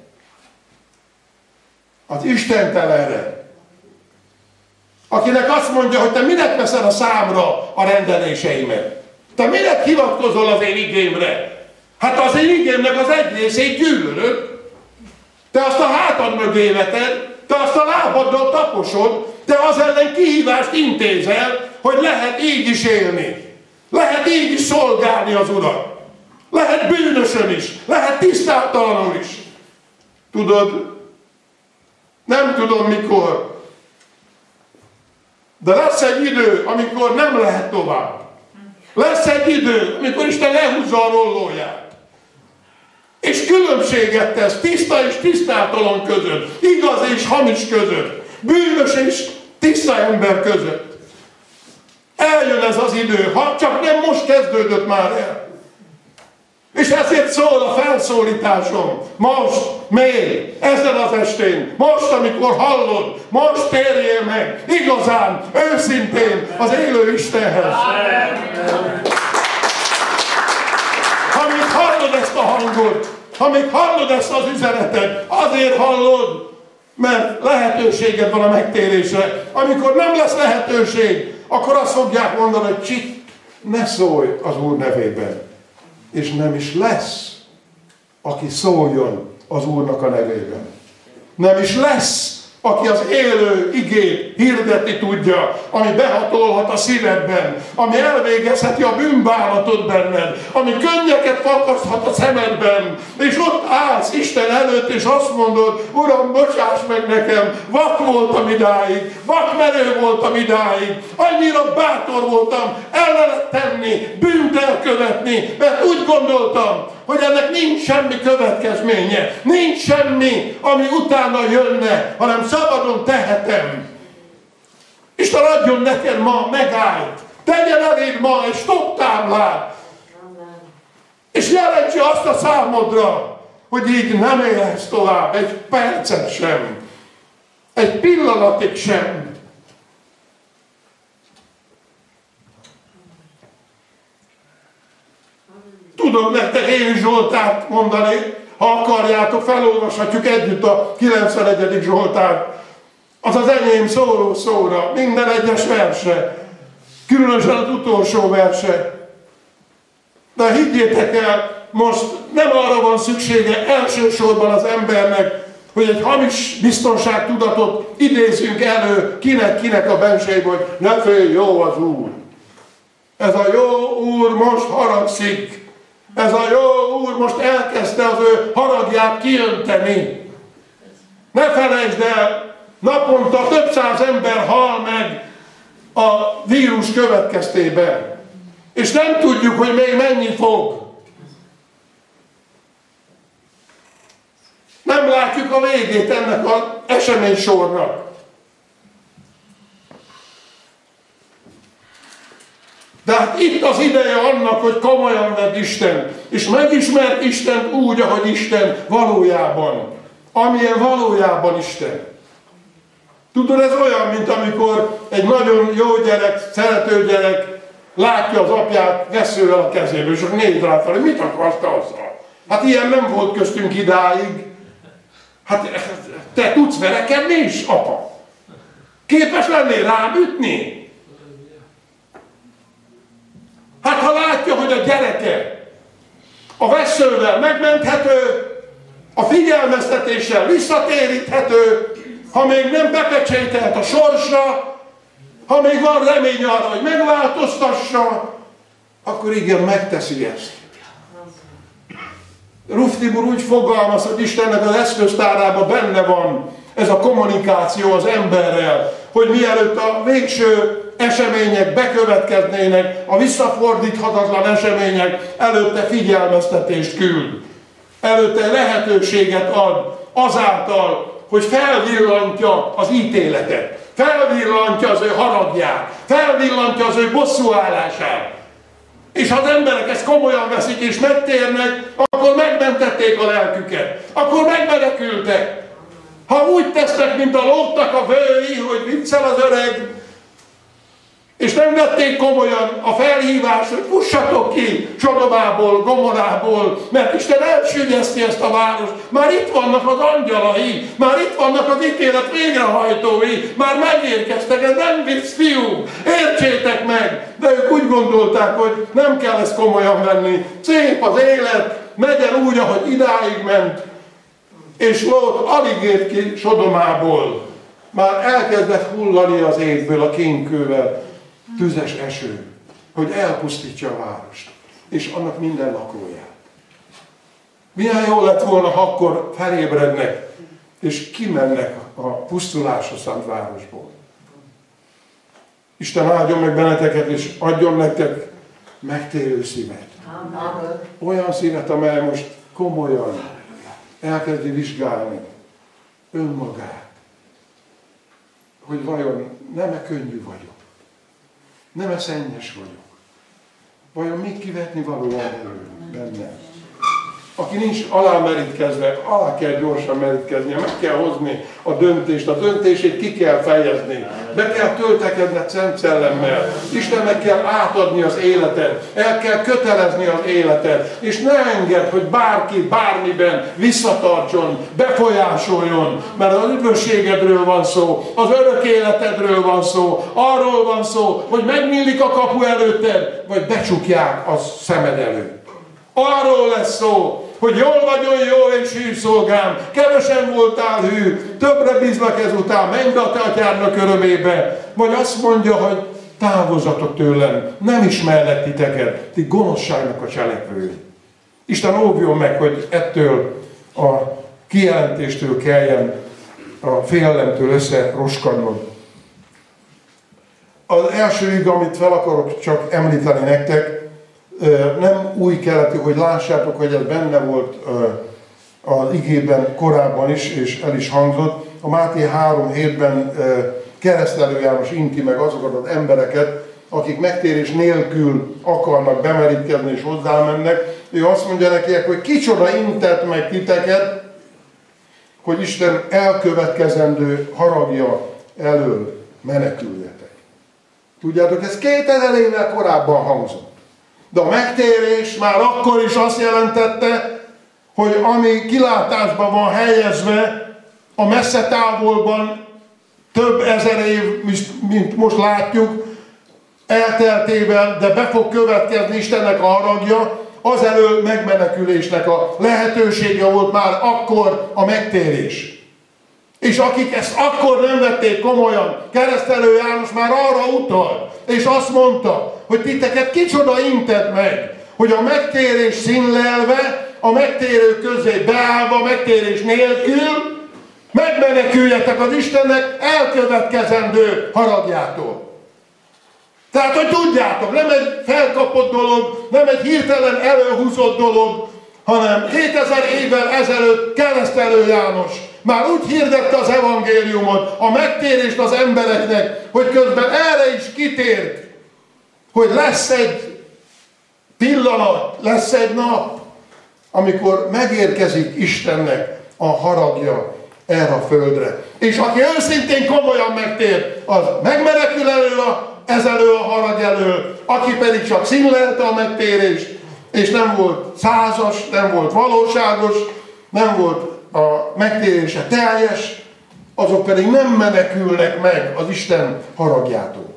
Az istentelenre. Akinek azt mondja, hogy te minek veszed a számra a rendeléseimet? Te minek hivatkozol az én igémre? Hát az én igémnek az egy részét gyűlölöd. Te azt a hátad mögé veted, te azt a lábaddal taposod, te az ellen kihívást intézel, hogy lehet így is élni. Lehet így is szolgálni az Urat. Lehet bűnösön is, lehet tisztátalanul is. Tudod, nem tudom mikor, de lesz egy idő, amikor nem lehet tovább. Lesz egy idő, amikor Isten lehúzza a rollóját. És különbséget tesz tiszta és tisztátalan között, igaz és hamis között, bűnös és tiszta ember között. Eljön ez az idő, ha csak nem most kezdődött már el. És ezért szól a felszólításom, most, még, ezen az estén, most, amikor hallod, most térjél meg, igazán, őszintén az élő Istenhez. Ha még hallod ezt a hangot, ha még hallod ezt az üzenetet, azért hallod, mert lehetőséged van a megtérésre. Amikor nem lesz lehetőség, akkor azt fogják mondani, hogy csit, ne szólj az Úr nevében. És nem is lesz, aki szóljon az Úrnak a nevében. Nem is lesz, aki az élő igét hirdetni tudja, ami behatolhat a szívedben, ami elvégezheti a bűnbánatot benned, ami könnyeket fakaszthat a szemedben, és ott állsz Isten előtt, és azt mondod, Uram, bocsáss meg nekem, vak voltam idáig, vakmerő voltam idáig, annyira bátor voltam ellenet tenni, bűnt elkövetni, mert úgy gondoltam, hogy ennek nincs semmi következménye, nincs semmi, ami utána jönne, hanem szabadon tehetem. Isten adjon neked ma megállt, tegyen eléd ma egy stopptáblát, és jelentse azt a számodra, hogy így nem élhetsz tovább, egy percet sem, egy pillanatig sem. Tudom nektek én Zsoltárt mondani, ha akarjátok, felolvashatjuk együtt a kilencvenegyedik Zsoltárt. Az az enyém szóló szóra, minden egyes verse, különösen az utolsó verse. De higgyétek el, most nem arra van szüksége elsősorban az embernek, hogy egy hamis biztonságtudatot idézzünk elő kinek-kinek a bensejében, hogy ne félj, jó az Úr. Ez a jó Úr most haragszik. Ez a jó Úr most elkezdte az ő haragját kiönteni. Ne felejtsd el, naponta több száz ember hal meg a vírus következtében. És nem tudjuk, hogy még mennyi fog. Nem látjuk a végét ennek az eseménysornak. De hát itt az ideje annak, hogy komolyan vedd Isten, és megismerd Istent úgy, ahogy Isten valójában. Amilyen valójában Isten. Tudod, ez olyan, mint amikor egy nagyon jó gyerek, szerető gyerek látja az apját veszővel a kezébe, és akkor néz rá fel, hogy mit akarsz te azzal? Hát ilyen nem volt köztünk idáig. Hát te tudsz verekedni is, apa? Képes lennél rám ütni? Hát ha látja, hogy a gyereke a veszővel megmenthető, a figyelmeztetéssel visszatéríthető, ha még nem bepecsételt a sorsra, ha még van remény arra, hogy megváltoztassa, akkor igen, megteszi ezt. Ruftibur úgy fogalmaz, hogy Istennek az eszköztárában benne van ez a kommunikáció az emberrel, hogy mielőtt a végső események bekövetkeznének, a visszafordíthatatlan események, előtte figyelmeztetést küld. Előtte lehetőséget ad azáltal, hogy felvillantja az ítéletet, felvillantja az ő haragját, felvillantja az ő bosszúállását. És ha az emberek ezt komolyan veszik és megtérnek, akkor megmentették a lelküket. Akkor megmenekültek. Ha úgy tesznek, mint a lóknak a vői, hogy viccel az öreg, és nem vették komolyan a felhívást, hogy fussatok ki Sodomából, Gomorából, mert Isten elsügyezti ezt a várost. Már itt vannak az angyalai, már itt vannak az ítélet végrehajtói, már megérkeztek, ez nem vicc, fiúk, értsétek meg! De ők úgy gondolták, hogy nem kell ezt komolyan venni. Szép az élet, megyen úgy, ahogy idáig ment, és Lót alig ért ki Sodomából. Már elkezdett hullani az égből a kénkővel tüzes eső, hogy elpusztítsa a várost, és annak minden lakóját. Milyen jó lett volna, ha akkor felébrednek, és kimennek a pusztulásra szánt városból. Isten áldjon meg benneteket, és adjon nektek megtérő szívet. Olyan szívet, amely most komolyan elkezdi vizsgálni önmagát, hogy vajon nem-e könnyű vagyok, nem-e szennyes vagyok, vajon mit kivetni való benne. Aki nincs alámerítkezve, alá kell gyorsan merítkeznie, meg kell hozni a döntést, a döntését ki kell fejezni, be kell töltekedned Szent Szellemmel, Istennek kell átadni az életed, el kell kötelezni az életed, és ne engedd, hogy bárki bármiben visszatartson, befolyásoljon, mert az üdvösségedről van szó, az örök életedről van szó, arról van szó, hogy megnyílik a kapu előtted, vagy becsukják a szemed előtt. Arról lesz szó, hogy jól vagy, olyan jó és hű szolgám, kevesen voltál hű, többre bízlak ezután, menj be a te atyádnak örömébe. Vagy azt mondja, hogy távozzatok tőlem, nem ismerlek titeket, ti gonoszságnak a cselekvői. Isten óvjon meg, hogy ettől a kijelentéstől kelljen a félelemtől összeroskadnod. Az első ig, amit fel akarok csak említeni nektek, nem új keletű, hogy lássátok, hogy ez benne volt az igében korábban is, és el is hangzott. A Máté három hétben Keresztelő János inti meg azokat az embereket, akik megtérés nélkül akarnak bemerítkezni és hozzámennek. Ő azt mondja nekiek, hogy kicsoda intett meg titeket, hogy Isten elkövetkezendő haragja elől meneküljetek. Tudjátok, ez kétezer évvel korábban hangzott. De a megtérés már akkor is azt jelentette, hogy ami kilátásban van helyezve, a messze távolban több ezer év, mint most látjuk, elteltével, de be fog következni Istennek a haragja, az elől megmenekülésnek a lehetősége volt már akkor a megtérés. És akik ezt akkor nem vették komolyan, Keresztelő János már arra utalt, és azt mondta, hogy titeket kicsoda intett meg, hogy a megtérés színlelve, a megtérő közé beállva, a megtérés nélkül megmeneküljetek az Istennek elkövetkezendő haragjától. Tehát, hogy tudjátok, nem egy felkapott dolog, nem egy hirtelen előhúzott dolog, hanem kétezer évvel ezelőtt Keresztelő János már úgy hirdette az evangéliumot, a megtérést az embereknek, hogy közben erre is kitért, hogy lesz egy pillanat, lesz egy nap, amikor megérkezik Istennek a haragja erre a földre. És aki őszintén komolyan megtér, az megmenekül elő a, ez elő a harag elől, aki pedig csak színlelte a megtérést, és nem volt százas, nem volt valóságos, nem volt a megtérése teljes, azok pedig nem menekülnek meg az Isten haragjától.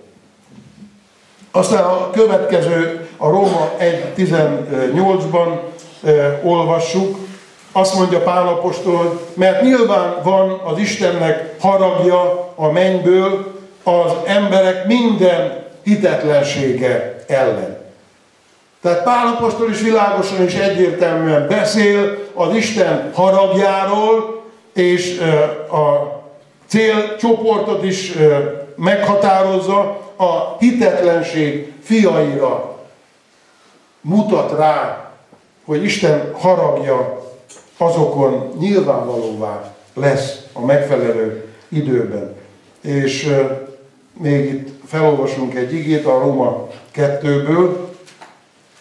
Aztán a következő, a Róma egy tizennyolcban e, olvassuk, azt mondja Pál apostol, mert nyilván van az Istennek haragja a mennyből az emberek minden hitetlensége ellen. Tehát Pál apostol is világosan és egyértelműen beszél az Isten haragjáról, és a célcsoportot is meghatározza, a hitetlenség fiaira mutat rá, hogy Isten haragja azokon nyilvánvalóvá lesz a megfelelő időben. És még itt felolvasunk egy igét a Róma kettőből,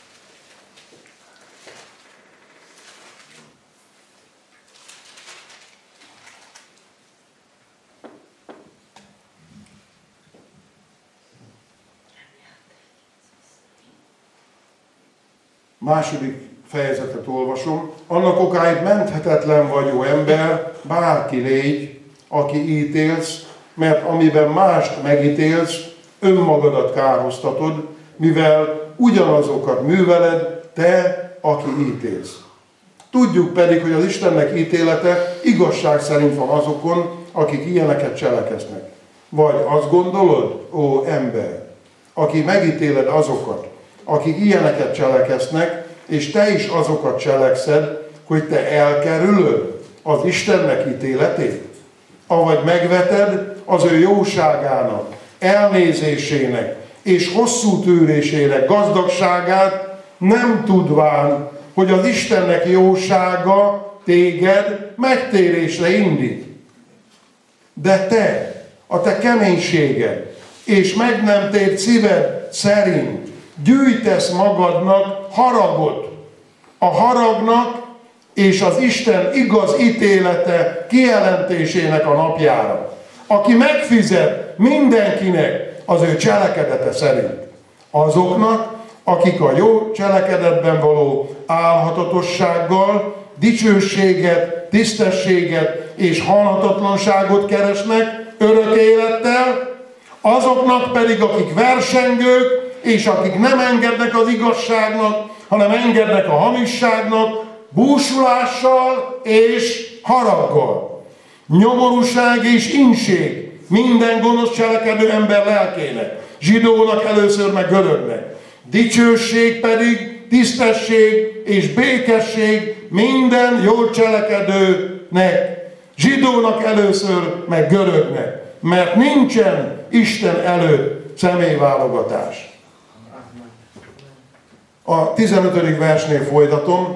második fejezetet olvasom. Annak okáig menthetetlen vagy, ó ember, bárki légy, aki ítélsz, mert amiben mást megítélsz, önmagadat kárhoztatod, mivel ugyanazokat műveled, te, aki ítélsz. Tudjuk pedig, hogy az Istennek ítélete igazság szerint van azokon, akik ilyeneket cselekeznek. Vagy azt gondolod, ó ember, aki megítéled azokat, akik ilyeneket cselekeznek, és te is azokat cselekszed, hogy te elkerülöd az Istennek ítéletét, avagy megveted az ő jóságának, elnézésének és hosszú tűrésének gazdagságát, nem tudván, hogy az Istennek jósága téged megtérésre indít. De te, a te keménységed és meg nem tért szíved szerint gyűjtesz magadnak haragot. A haragnak és az Isten igaz ítélete kijelentésének a napjára, aki megfizet mindenkinek az ő cselekedete szerint. Azoknak, akik a jó cselekedetben való álhatatossággal, dicsőséget, tisztességet és halhatatlanságot keresnek örök élettel, azoknak pedig, akik versengők, és akik nem engednek az igazságnak, hanem engednek a hamisságnak, búsulással és haraggal. Nyomorúság és inség minden gonosz cselekedő ember lelkének, zsidónak először meg görögnek. Dicsőség pedig, tisztesség és békesség minden jól cselekedőnek, zsidónak először meg görögnek, mert nincsen Isten előtt személyválogatás. A tizenötödik versnél folytatom.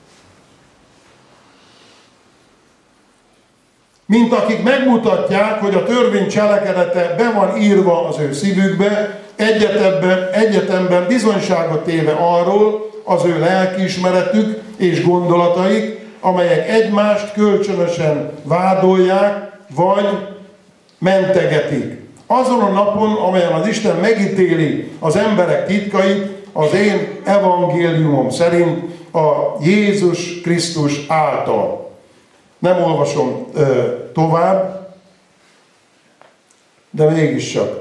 Mint akik megmutatják, hogy a törvény cselekedete be van írva az ő szívükbe, egyetemben, egyetemben bizonyságot téve arról az ő lelkiismeretük és gondolataik, amelyek egymást kölcsönösen vádolják, vagy mentegetik. Azon a napon, amelyen az Isten megítéli az emberek titkait, az én evangéliumom szerint a Jézus Krisztus által. Nem olvasom ö, tovább, de mégiscsak.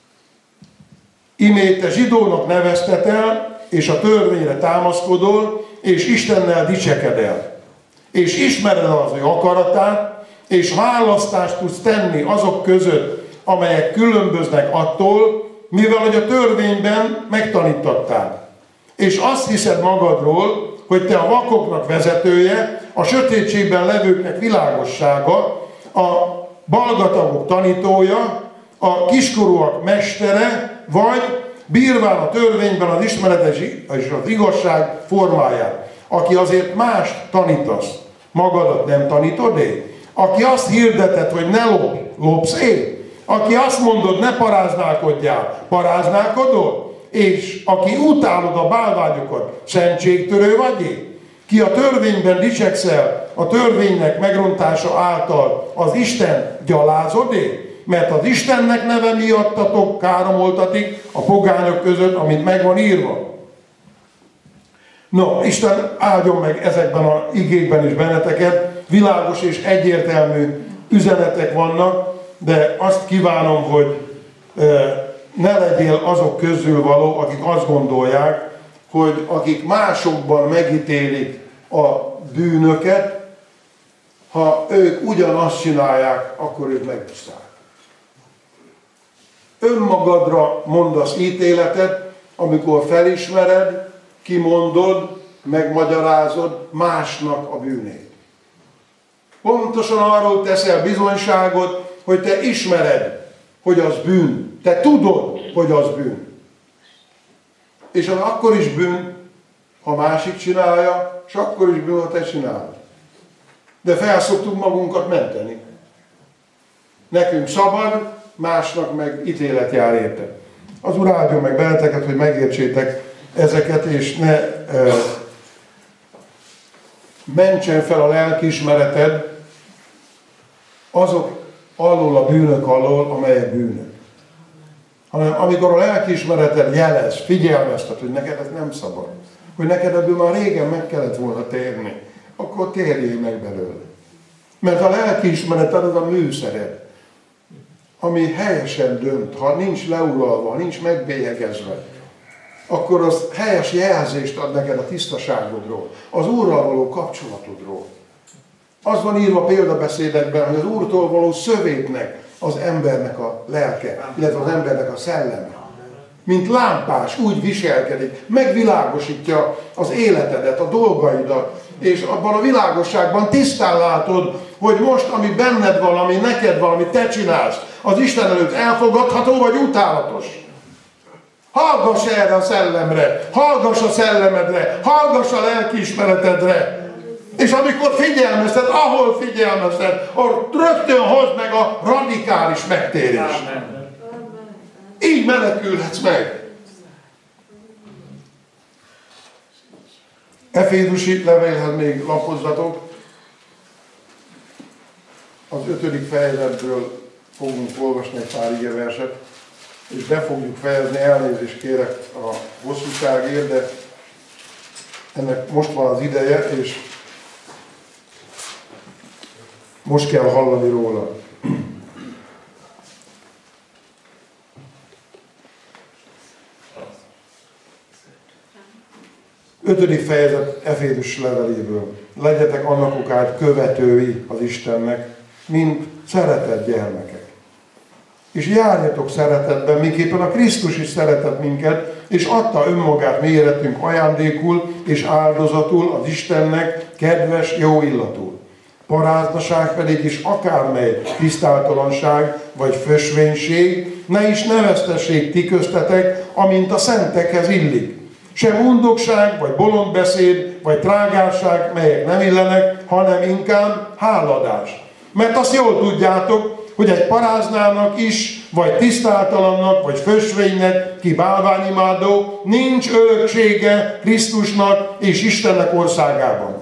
Imé te zsidónak neveztetel, és a törvényre támaszkodol, és Istennel dicsekedel. És ismered az ő akaratát, és választást tudsz tenni azok között, amelyek különböznek attól, mivel hogy a törvényben megtanítottál. És azt hiszed magadról, hogy te a vakoknak vezetője, a sötétségben levőknek világossága, a balgatagok tanítója, a kiskorúak mestere, vagy bírván a törvényben az ismeretes és az igazság formáját. Aki azért mást tanítasz, magadat nem tanítod-e? Aki azt hirdeted, hogy ne lopj, lopsz-e? Aki azt mondod, ne paráználkodjál, paráználkodol? És aki utálod a bálványokat, szentségtörő vagy-e? Ki a törvényben dicsekszel, a törvénynek megrontása által az Isten gyalázod-e? Mert az Istennek neve miattatok káromoltatik a pogányok között, amit meg van írva. No, Isten áldjon meg ezekben az igékben is benneteket. Világos és egyértelmű üzenetek vannak, de azt kívánom, hogy ne legyél azok közül való, akik azt gondolják, hogy akik másokban megítélik a bűnöket, ha ők ugyanazt csinálják, akkor ők megtisztálják. Önmagadra mondasz ítéletet, amikor felismered, kimondod, megmagyarázod másnak a bűnét. Pontosan arról teszel bizonyságot, hogy te ismered, hogy az bűn. Te tudod, hogy az bűn. És az akkor is bűn, ha másik csinálja, és akkor is bűn, ha te csinálod. De felszoktuk magunkat menteni. Nekünk szabad, másnak meg ítélet jár érte. Az Úr áldjon meg benneteket, hogy megértsétek ezeket, és ne e, mentsen fel a lelkiismereted azok alól a bűnök alól, amelyek bűnök. Hanem amikor a lelkiismereted jelez, figyelmeztet, hogy neked ez nem szabad, hogy neked ebből már régen meg kellett volna térni, akkor térjél meg belőle. Mert a lelkiismereted az a műszered, ami helyesen dönt, ha nincs leuralva, ha nincs megbélyegezve, akkor az helyes jelzést ad neked a tisztaságodról, az Úrral való kapcsolatodról. Az van írva példabeszédekben, hogy az Úrtól való szövétnek az embernek a lelke, illetve az embernek a szelleme. Mint lámpás, úgy viselkedik, megvilágosítja az életedet, a dolgaidat, és abban a világosságban tisztán látod, hogy most, ami benned van, ami neked van, amit te csinálsz, az Isten előtt elfogadható vagy utálatos. Hallgass erre a szellemre, hallgass a szellemedre, hallgass a lelkiismeretedre. És amikor figyelmezted, ahol figyelmezted, ott rögtön hozd meg a radikális megtérést. Így menekülhetsz meg. Efézusi levélhez még lapozzatok. Az ötödik fejezetből fogunk olvasni egy pár igeverset, és be fogjuk fejezni, elnézést kérek a hosszúságért, de ennek most van az ideje, és most kell hallani róla. Ötödik fejezet Efézus leveléből. Legyetek annak okán követői az Istennek, mint szeretett gyermekek. És járjatok szeretetben, miképpen a Krisztus is szeretett minket, és adta önmagát mi életünk ajándékul és áldozatul az Istennek kedves, jó illatú. Paráznaság pedig is akármely tisztátalanság vagy fösvénység, ne is neveztessék ti köztetek, amint a szentekhez illik. Sem undokság, vagy bolondbeszéd, vagy trágárság, melyek nem illenek, hanem inkább háladás. Mert azt jól tudjátok, hogy egy paráznának is, vagy tisztátalannak, vagy fösvénynek, ki bálványimádó, nincs öröksége Krisztusnak és Istennek országában.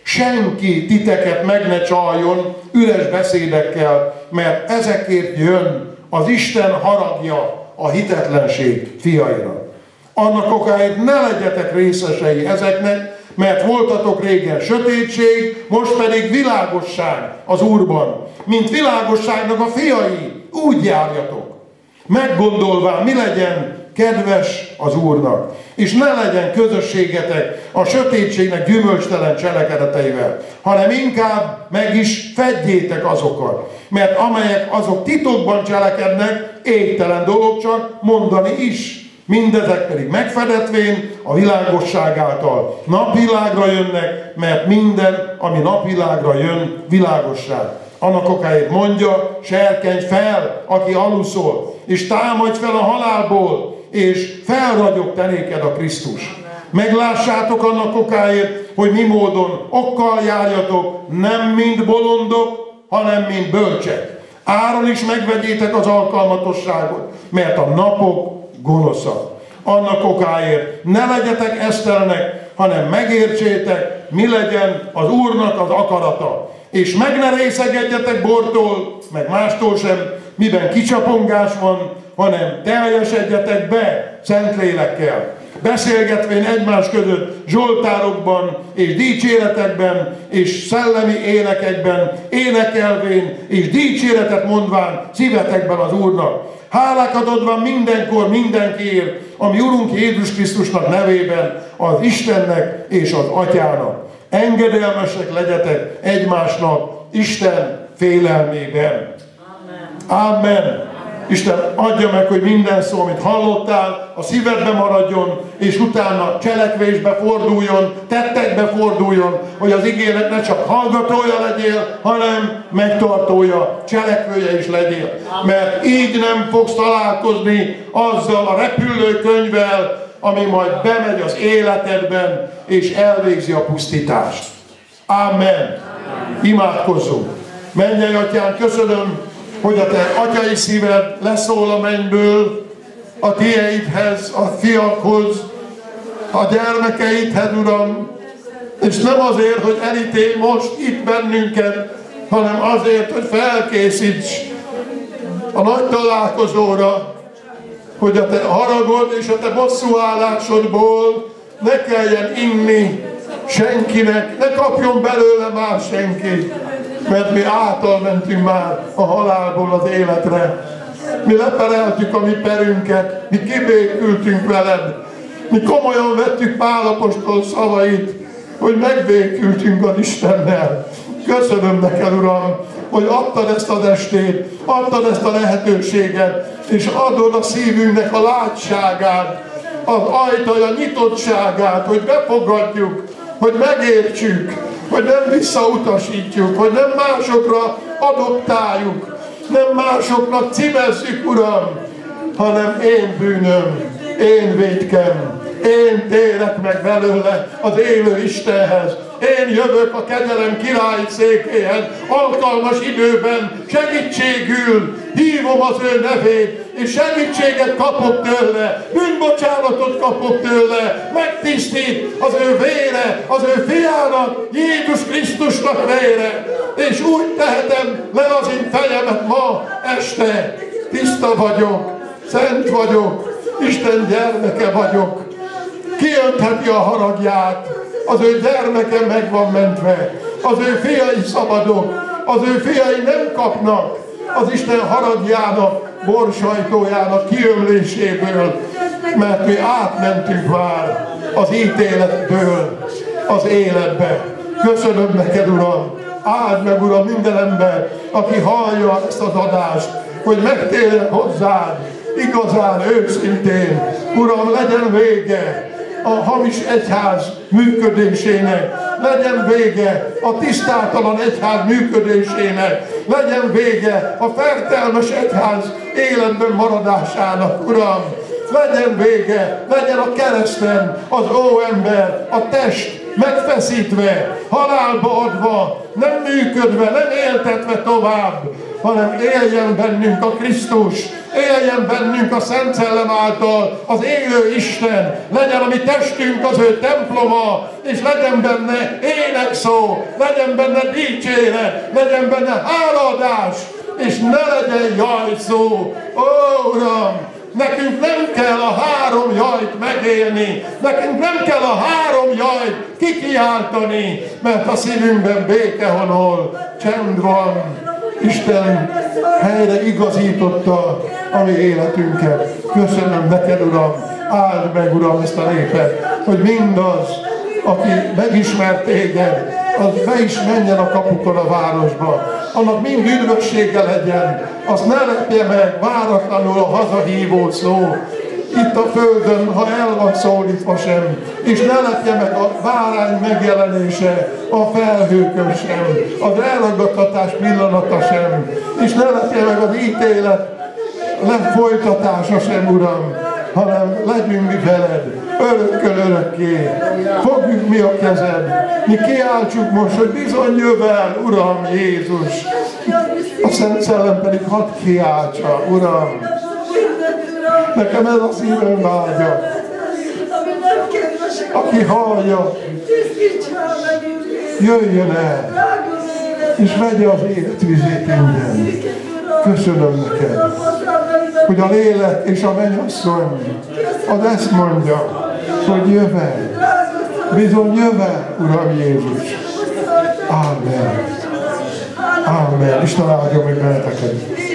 Senki titeket meg ne csaljon üres beszédekkel, mert ezekért jön az Isten haragja a hitetlenség fiaira. Annak okáért ne legyetek részesei ezeknek, mert voltatok régen sötétség, most pedig világosság az Úrban. Mint világosságnak a fiai, úgy járjatok. Meggondolván, mi legyen kedves az Úrnak. És ne legyen közösségetek a sötétségnek gyümölcstelen cselekedeteivel, hanem inkább meg is fedjétek azokat. Mert amelyek azok titokban cselekednek, égtelen dolog csak mondani is. Mindezek pedig megfedetvén a világosság által napvilágra jönnek, mert minden, ami napvilágra jön, világosság. Annak okáért mondja, serkenj fel, aki aluszol, és támadj fel a halálból, és felragyog te néked a Krisztus. Meglássátok annak okáért, hogy mi módon okkal járjatok, nem mint bolondok, hanem mint bölcsek. Áron is megvegyétek az alkalmatosságot, mert a napok gonoszak. Annak okáért ne legyetek esztelnek, hanem megértsétek, mi legyen az Úrnak az akarata. És meg ne részegedjetek bortól, meg mástól sem, miben kicsapongás van, hanem teljesedjetek be Szentlélekkel. Beszélgetvén egymás között zsoltárokban és dicséretekben és szellemi énekekben, énekelvén és dicséretet mondván szívetekben az Úrnak. Hálákat adva mindenkor mindenkiért, ami Urunk Jézus Krisztusnak nevében, az Istennek és az Atyának. Engedelmesek legyetek egymásnak Isten félelmében. Amen. Amen. Isten adja meg, hogy minden szó, amit hallottál, a szívedbe maradjon, és utána cselekvésbe forduljon, tettekbe forduljon, hogy az igének ne csak hallgatója legyél, hanem megtartója, cselekvője is legyél. Mert így nem fogsz találkozni azzal a repülőkönyvvel, ami majd bemegy az életedben, és elvégzi a pusztítást. Amen. Imádkozzunk. Mennyei Atyán, köszönöm, hogy a te atyai szíved leszól a mennyből a tieidhez, a fiakhoz, a gyermekeidhez, Uram, és nem azért, hogy elítélj most itt bennünket, hanem azért, hogy felkészíts a nagy találkozóra, hogy a te haragod és a te bosszúállásodból ne kelljen inni senkinek, ne kapjon belőle már senki, mert mi által mentünk már a halálból az életre. Mi lepereltük a mi perünket, mi kibékültünk veled, mi komolyan vettük Pál apostol szavait, hogy megbékültünk az Istennel. Köszönöm neked, Uram, hogy adtad ezt az estét, adtad ezt a lehetőséget, és adod a szívünknek a látságát, az ajtaja nyitottságát, hogy befogadjuk, hogy megértsük, hogy nem visszautasítjuk, hogy nem másokra adoptáljuk, nem másoknak címezzük, Uram, hanem én bűnöm, én vétkem, én térek meg belőle az élő Istenhez. Én jövök a kegyelem királyi székéhez, alkalmas időben segítségül hívom az ő nevét, és segítséget kapok tőle, bűnbocsánatot kapok tőle, megtisztít az ő vére, az ő fiának, Jézus Krisztusnak vére, és úgy tehetem le az én fejemet ma este. Tiszta vagyok, szent vagyok, Isten gyermeke vagyok. Kiöntheti a haragját, az ő gyermeke meg van mentve, az ő fiai szabadok, az ő fiai nem kapnak az Isten haragjának, borsajtójának kiömléséből, mert mi átmentünk már az ítéletből az életbe. Köszönöm neked, Uram! Áld meg, Uram, minden ember, aki hallja ezt az adást, hogy megtérjen hozzád igazán, őszintén. Uram, legyen vége a hamis egyház működésének, legyen vége a tisztátalan egyház működésének, legyen vége a fertelmes egyház életben maradásának, Uram. Legyen vége, legyen a kereszten az óember, a test megfeszítve, halálba adva, nem működve, nem éltetve tovább, hanem éljen bennünk a Krisztus, éljen bennünk a Szent Szellem által az élő Isten, legyen a mi testünk az ő temploma, és legyen benne énekszó, legyen benne dicséret, legyen benne hálaadás, és ne legyen jajszó. Ó, Uram! Nekünk nem kell a három jajt megélni, nekünk nem kell a három jajt kikiáltani, mert a szívünkben béke honol, csend van. Isten helyre igazította a mi életünket. Köszönöm neked, Uram, áld meg, Uram, ezt a népet, hogy mindaz, aki megismert téged, az be is menjen a kapukon a városba, annak mind üdvössége legyen, azt ne lepje meg váratlanul a hazahívó szó, itt a földön, ha el van szólítva sem, és ne lepje meg a bárány megjelenése a felhőkön sem, az elragadtatás pillanata sem, és ne lepje meg az ítélet lefolytatása sem, Uram, hanem legyünk mi veled, örökkön örökké. Fogjuk mi a kezed, mi kiáltsuk most, hogy bizony jövel, Uram Jézus. A Szent Szellem pedig hadd kiáltsa, Uram. Nekem ez a szívem vágya. Aki hallja, jöjjön el, és vegye az életvizét ingyen. Köszönöm neked, hogy a lélek és a mennyasszony az ezt mondja, hogy jövel, bizony jövel, Uram Jézus. Amen. Amen. Isten áldja meg benneteket.